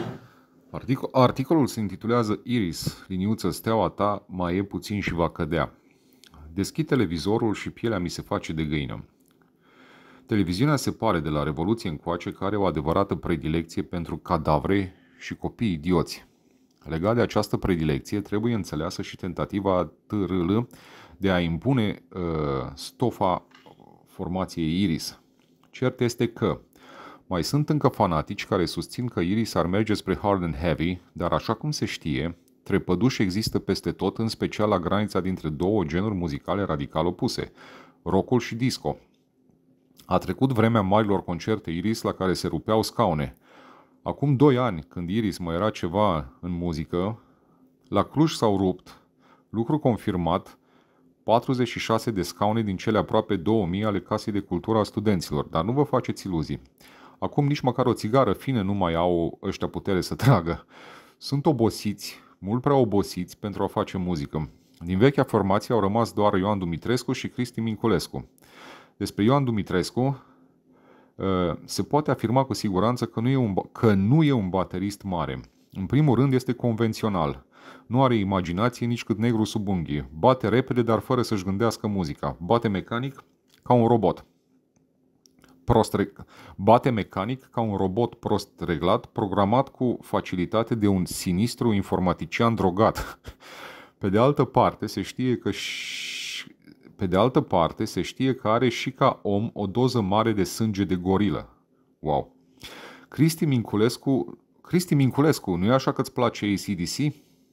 Articolul se intitulează Iris, liniuță, steaua ta mai e puțin și va cădea. Deschid televizorul și pielea mi se face de găină. Televiziunea se pare de la Revoluție încoace că are o adevărată predilecție pentru cadavre și copii idioți. Legat de această predilecție, trebuie înțeleasă și tentativa T R L de a impune uh, stofa formației Iris. Cert este că mai sunt încă fanatici care susțin că Iris ar merge spre hard and heavy, dar așa cum se știe, trepăduși există peste tot, în special la granița dintre două genuri muzicale radical opuse, rockul și disco. A trecut vremea marilor concerte Iris la care se rupeau scaune. Acum doi ani, când Iris mai era ceva în muzică, la Cluj s-au rupt, lucru confirmat, patruzeci și șase de scaune din cele aproape două mii ale Casei de Cultură a Studenților, dar nu vă faceți iluzii. Acum nici măcar o țigară fină nu mai au ăștia putere să tragă. Sunt obosiți, mult prea obosiți pentru a face muzică. Din vechea formație au rămas doar Ioan Dumitrescu și Cristi Minculescu. Despre Ioan Dumitrescu se poate afirma cu siguranță că nu e un, că nu e un baterist mare. În primul rând este convențional. Nu are imaginație nici cât negru sub unghie. Bate repede, dar fără să-și gândească muzica. Bate mecanic ca un robot. Prost reg... Bate mecanic ca un robot prost reglat, programat cu facilitate de un sinistru informatician drogat. Pe de altă parte, se știe că și... Pe de altă parte, se știe că are și ca om o doză mare de sânge de gorilă. Wow! Cristi Minculescu, Cristi Minculescu, nu e așa că îți place A C D C?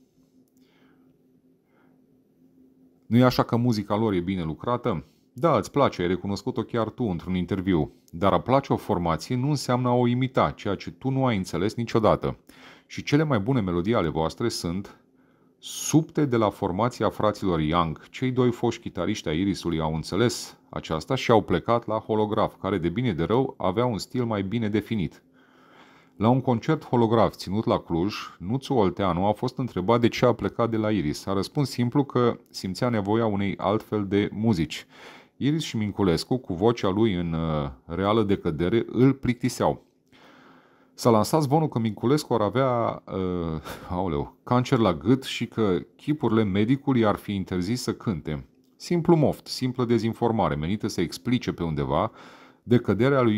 Nu e așa că muzica lor e bine lucrată? Da, îți place, ai recunoscut-o chiar tu într-un interviu. Dar a place o formație nu înseamnă a o imita, ceea ce tu nu ai înțeles niciodată. Și cele mai bune melodii ale voastre sunt subte de la formația fraților Young. Cei doi foști chitariști ai Irisului au înțeles aceasta și au plecat la Holograf, care de bine de rău avea un stil mai bine definit. La un concert Holograf ținut la Cluj, Nuțu Olteanu a fost întrebat de ce a plecat de la Iris. A răspuns simplu că simțea nevoia unei altfel de muzici. Iris și Minculescu, cu vocea lui în uh, reală decădere, îl plictiseau. S-a lansat zvonul că Minculescu ar avea uh, aoleu, cancer la gât și că chipurile medicului i-ar fi interzis să cânte. Simplu moft, simplă dezinformare, menită să explice pe undeva decăderea lui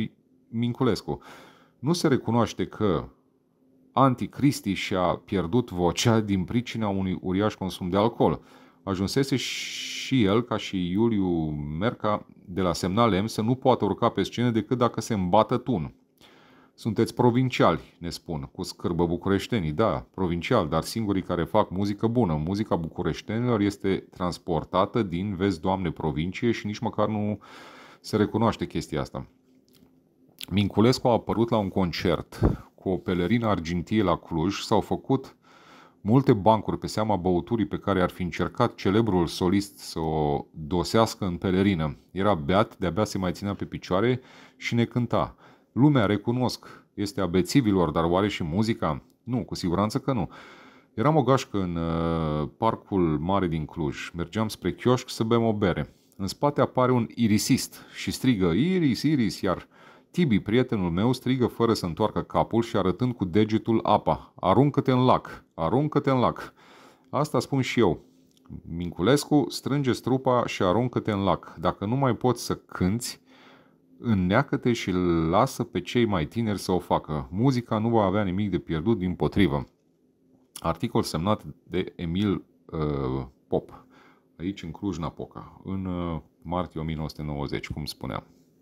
Minculescu. Nu se recunoaște că Anticristi și-a pierdut vocea din pricina unui uriaș consum de alcool. Ajunsese și el, ca și Iuliu Merca de la Semnal M, să nu poată urca pe scenă decât dacă se îmbată tun. Sunteți provinciali, ne spun, cu scârbă bucureștenii. Da, provinciali, dar singurii care fac muzică bună. Muzica bucureștenilor este transportată din, vezi, Doamne, provincie și nici măcar nu se recunoaște chestia asta. Minculescu a apărut la un concert cu o pelerină argintie la Cluj. S-au făcut multe bancuri pe seama băuturii pe care ar fi încercat celebrul solist să o dosească în pelerină. Era beat, de-abia se mai ținea pe picioare și ne cânta. Lumea, recunosc, este a bețivilor, dar oare și muzica? Nu, cu siguranță că nu. Eram o gașcă în uh, parcul mare din Cluj. Mergeam spre chioșc să bem o bere. În spate apare un irisist și strigă Iris, Iris, iar Tibi, prietenul meu, strigă fără să întoarcă capul și arătând cu degetul apa. Aruncă-te în lac, aruncă-te în lac. Asta spun și eu. Minculescu, strânge strupa și aruncă-te în lac. Dacă nu mai poți să cânți, înneacă-te și lasă pe cei mai tineri să o facă. Muzica nu va avea nimic de pierdut, dimpotrivă. Articol semnat de Emil uh, Pop, aici în Cluj-Napoca, în uh, martie o mie nouă sute nouăzeci, cum spuneam.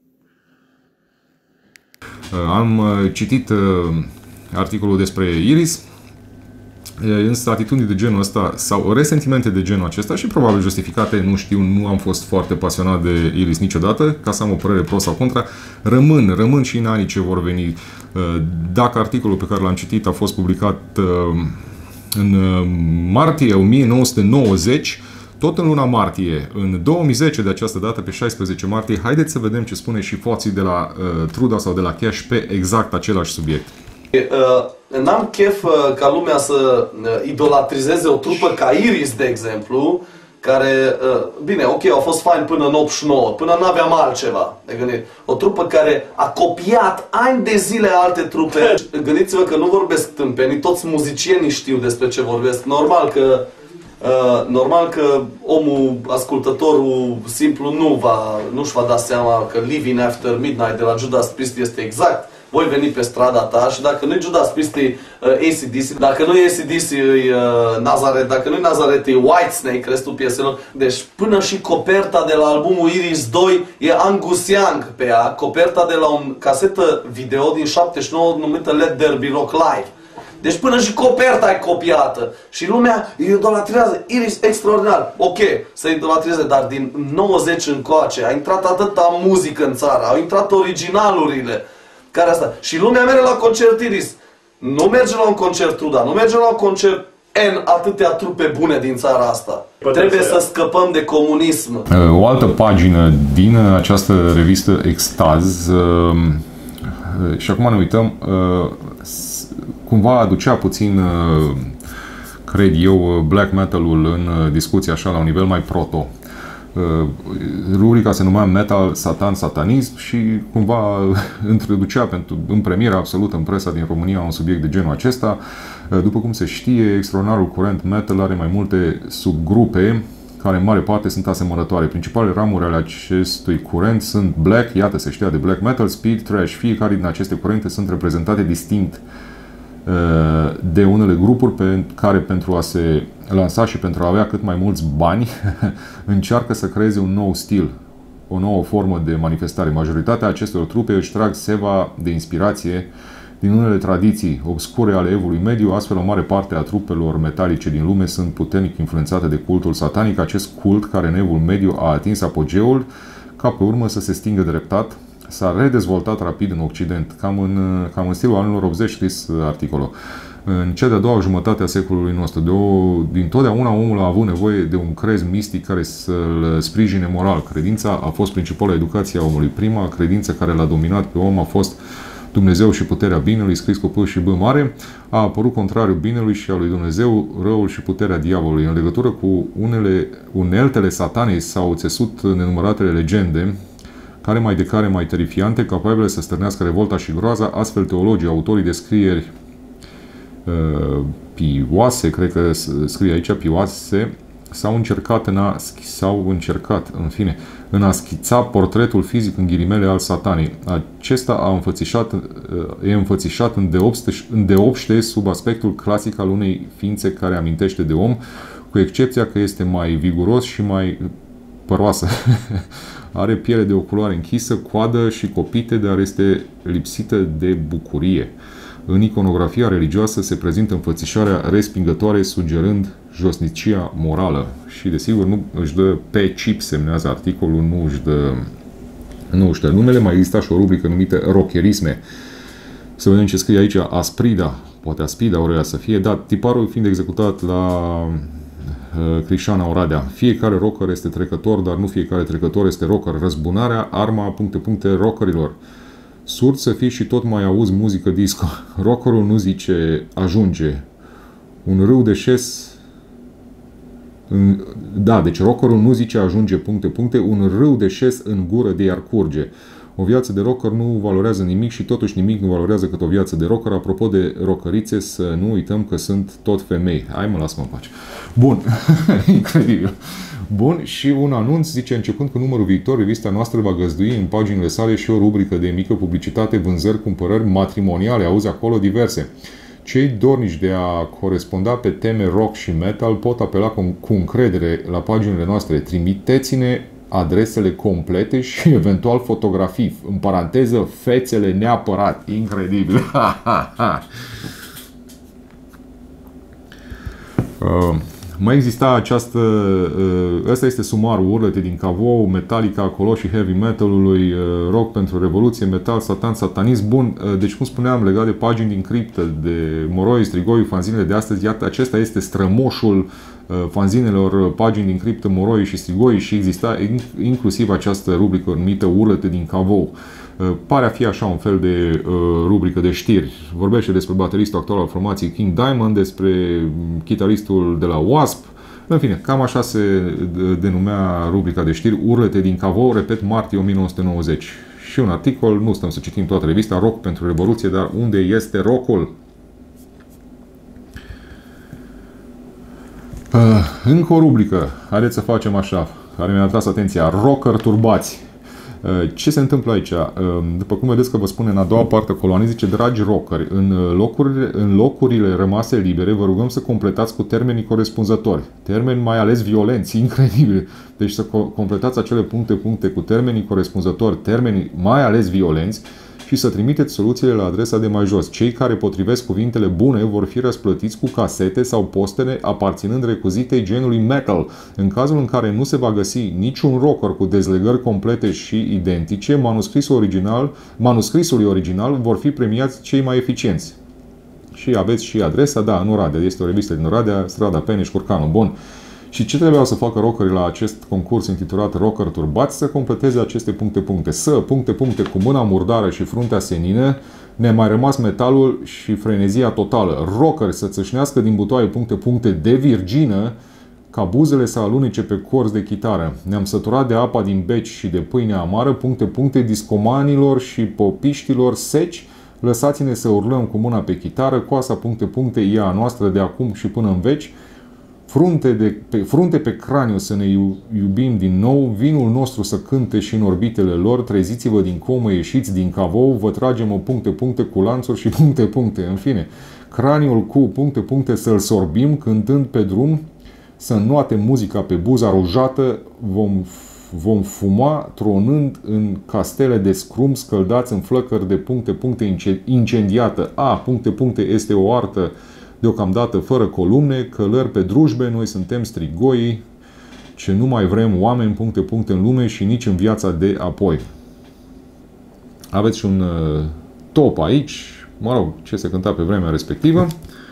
Uh, am uh, citit uh, articolul despre Iris. Însă atitudini de genul ăsta sau resentimente de genul acesta și probabil justificate, nu știu, nu am fost foarte pasionat de Iris niciodată, ca să am o părere pro sau contra, rămân, rămân și în anii ce vor veni. Dacă articolul pe care l-am citit a fost publicat în martie o mie nouă sute nouăzeci, tot în luna martie, în două mii zece, de această dată, pe șaisprezece martie, haideți să vedem ce spune și foții de la uh, Truda sau de la Cash pe exact același subiect. Uh, n-am chef uh, ca lumea să uh, idolatrizeze o trupă ca Iris, de exemplu, care, uh, bine, ok, au fost faini până în optzeci și nouă, până n-aveam altceva de gândit. O trupă care a copiat ani de zile alte trupe. Gândiți-vă că nu vorbesc tâmpenii, toți muzicienii știu despre ce vorbesc. Normal că Uh, normal că omul, ascultătorul simplu nu va, nu-și va da seama că Living After Midnight de la Judas Priest este exact. Voi veni pe strada ta și dacă nu-i Judas Priest, e uh, A C D C, dacă nu e A C D C, e uh, Nazareth, dacă nu-i Nazareth, e Whitesnake, restul pieselor. Deci până și coperta de la albumul Iris doi e Angus Young pe ea, coperta de la o casetă video din șaptezeci și nouă numită Let There Be Rock Live. Deci până și coperta e copiată și lumea îi idolatrează. Iris extraordinar. Ok, să idolatreze, dar din nouăzeci încoace a intrat atâta muzică în țară, au intrat originalurile care asta. Și lumea merge la concert Iris. Nu merge la un concert Truda, nu merge la un concert N atâtea trupe bune din țara asta. Putem Trebuie să, să scăpăm de comunism. O altă pagină din această revistă Extaz, și acum ne uităm, cumva aducea puțin, cred eu, black metal-ul în discuție așa la un nivel mai proto. Rubrica se numea Metal, Satan, Satanism și cumva introducea pentru, în premieră absolută în presa din România un subiect de genul acesta. După cum se știe, extraordinarul curent metal are mai multe subgrupe care în mare parte sunt asemănătoare. Principalele ramuri ale acestui curent sunt black, iată se știa de black metal, speed, thrash. Fiecare din aceste curente sunt reprezentate distinct de unele grupuri pe care pentru a se lansa și pentru a avea cât mai mulți bani încearcă să creeze un nou stil, o nouă formă de manifestare. Majoritatea acestor trupe își trag seva de inspirație din unele tradiții obscure ale evului mediu, astfel o mare parte a trupelor metalice din lume sunt puternic influențate de cultul satanic, acest cult care în evul mediu a atins apogeul, ca pe urmă să se stingă dreptat. S-a redezvoltat rapid în Occident, cam în, cam în stilul anilor optzeci, scris articolul. În cea de-a doua jumătate a secolului nostru, de o, din totdeauna omul a avut nevoie de un crez mistic care să-l sprijine moral. Credința a fost principala educație a omului. Prima credință care l-a dominat pe om a fost Dumnezeu și puterea binelui, scris cu P și B mare. A apărut contrariul binelui și al lui Dumnezeu, răul și puterea diavolului. În legătură cu unele uneltele satanei s-au țesut nenumăratele legende, care mai de care mai terifiante, capabile să stârnească revolta și groaza. Astfel, teologii, autorii de scrieri uh, pioase, cred că scrie aici pioase, s-au încercat în a, s-au încercat, în fine, în a schița portretul fizic în ghilimele al satanei. Acesta a înfățișat, e înfățișat îndeopște, îndeopște sub aspectul clasic al unei ființe care amintește de om, cu excepția că este mai viguros și mai păroasă. Are piele de o culoare închisă, coadă și copite, dar este lipsită de bucurie. În iconografia religioasă se prezintă înfățișarea respingătoare, sugerând josnicia morală. Și, desigur, nu își dă pe chip, semnează articolul, nu își dă, nu își dă numele. Mai exista și o rubrică numită Rockerisme. Să vedem ce scrie aici. Asprida, poate Aspida Aurelia să fie, dar tiparul fiind executat la uh, Crișana Oradea. Fiecare rocker este trecător, dar nu fiecare trecător este rocker. Răzbunarea, arma, puncte, puncte, rockerilor. Surd să fii și tot mai auzi muzică disco. Rockerul nu zice ajunge. Un râu de șes... Da, deci rockerul nu zice ajunge, puncte, puncte. Un râu de șes în gură de iar curge. O viață de rocker nu valorează nimic și totuși nimic nu valorează cât o viață de rocker. Apropo de rockerițe, să nu uităm că sunt tot femei. Hai mă, lasă-mă în pace. Bun. Incredibil. Bun, și un anunț, zice, începând cu numărul viitor, revista noastră va găzdui în paginile sale și o rubrică de mică publicitate, vânzări, cumpărări matrimoniale, auzi acolo diverse. Cei dornici de a coresponda pe teme rock și metal pot apela cu, cu încredere la paginile noastre. Trimiteți-ne adresele complete și eventual fotografii. În paranteză, fețele neapărat. Incredibil. uh. Mai exista această... Ăsta este sumarul, urlete din Cavou, Metallica acolo și heavy metalului, rock pentru revoluție, metal, satan, satanism. Bun, deci cum spuneam, legat de pagini din criptă, de moroi, strigoi, fanzinele de astăzi, iată, acesta este strămoșul fanzinelor, pagini din criptă, moroi și strigoi și exista inclusiv această rubrică numită urlete din Cavou. Pare a fi așa un fel de uh, rubrică de știri. Vorbește despre bateristul actual al formației King Diamond, despre chitaristul de la Wasp. În fine, cam așa se denumea rubrica de știri, urlete din Cavou, repet, martie o mie nouă sute nouăzeci. Și un articol, nu stăm să citim toată revista, rock pentru revoluție, dar unde este rockul? Uh, încă o rubrică, haideți să facem așa, care mi-a atras atenția, rocker turbați. Ce se întâmplă aici? După cum vedeți că vă spune în a doua parte a coloanei, zice, dragi rockeri, în locurile, în locurile rămase libere vă rugăm să completați cu termenii corespunzători. Termeni mai ales violenți, incredibil. Deci să completați acele puncte, puncte cu termenii corespunzători, termeni mai ales violenți și să trimiteți soluțiile la adresa de mai jos. Cei care potrivesc cuvintele bune vor fi răsplătiți cu casete sau postene aparținând recuzitei genului metal. În cazul în care nu se va găsi niciun rocker cu dezlegări complete și identice, manuscrisul original, manuscrisului original vor fi premiați cei mai eficienți. Și aveți și adresa, da, în Oradea. Este o revistă din Oradea, strada Peneș, Curcanu. Bun. Și ce trebuiau să facă rockerii la acest concurs intitulat Rocker Turbați? Să completeze aceste puncte, puncte. Să, puncte, puncte, cu mâna murdară și fruntea senină, ne-a mai rămas metalul și frenezia totală. Rockeri să țâșnească din butoaie puncte, puncte de virgină, ca buzele să alunece pe corzi de chitară. Ne-am săturat de apa din beci și de pâine amară, puncte, puncte, discomanilor și popiștilor seci. Lăsați-ne să urlăm cu mâna pe chitară, coasa, puncte, puncte, e a noastră de acum și până în veci. Frunte, de, pe, frunte pe craniu să ne iubim din nou, vinul nostru să cânte și în orbitele lor, treziți-vă din comă, ieșiți din Cavou, vă tragem o puncte, puncte cu lanțuri și puncte, puncte. În fine, craniul cu puncte, puncte să-l sorbim, cântând pe drum, să înnoate muzica pe buza rujată, vom, vom fuma tronând în castele de scrum, scăldați în flăcări de puncte, puncte incendiată. A, puncte, puncte este o artă deocamdată fără columne, călări pe drujbe, noi suntem strigoii, ce nu mai vrem oameni, puncte, puncte în lume și nici în viața de apoi. Aveți și un uh, top aici, mă rog, ce se cânta pe vremea respectivă.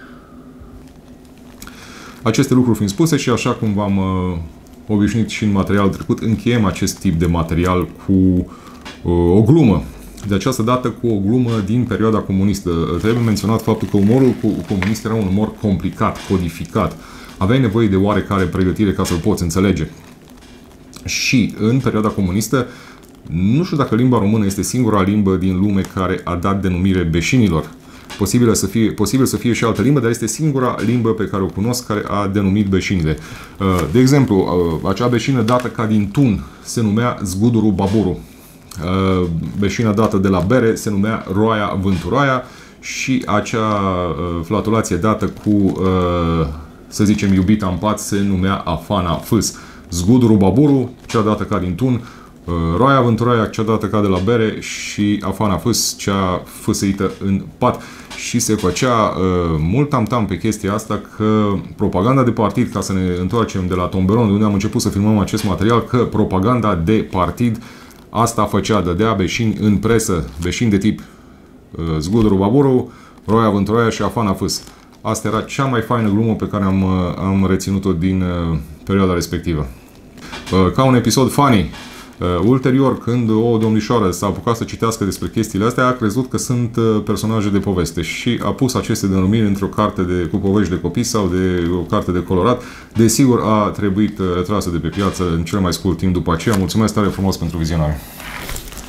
Aceste lucruri fiind spuse și așa cum v-am uh, obișnuit și în materialul trecut, încheiem acest tip de material cu uh, o glumă. De această dată cu o glumă din perioada comunistă. Trebuie menționat faptul că umorul comunist era un umor complicat, codificat. Aveai nevoie de oarecare pregătire ca să-l poți înțelege. Și în perioada comunistă, nu știu dacă limba română este singura limbă din lume care a dat denumire beșinilor. posibil să fie, posibil să fie și altă limbă, dar este singura limbă pe care o cunosc care a denumit beșinile. De exemplu, acea beșină dată ca din tun se numea Zguduru Baburu. Beșina dată de la bere se numea Roaia Vânturoaia și acea flatulație dată cu, să zicem, iubita în pat se numea Afana Fâs. Zguduru Baburu, cea dată ca din tun, Roaia Vânturoaia, cea dată ca de la bere și Afana Fâs, cea fâsăită în pat. Și se făcea uh, mult tam-tam pe chestia asta că propaganda de partid, ca să ne întoarcem de la Tomberon, de unde am început să filmăm acest material, că propaganda de partid asta făcea, dădea beșini în presă, beșini de tip uh, Zguduru Baburu, Roaia Vânturoaia și Afana Fâs. Asta era cea mai faină glumă pe care am, uh, am reținut-o din uh, perioada respectivă. Uh, ca un episod funny, Uh, ulterior, când o domnișoară s-a apucat să citească despre chestiile astea, a crezut că sunt uh, personaje de poveste și a pus aceste denumiri într-o carte de, cu povești de copii sau de o carte de colorat. Desigur, a trebuit uh, retrasă de pe piață în cel mai scurt timp după aceea. Mulțumesc tare frumos pentru vizionare!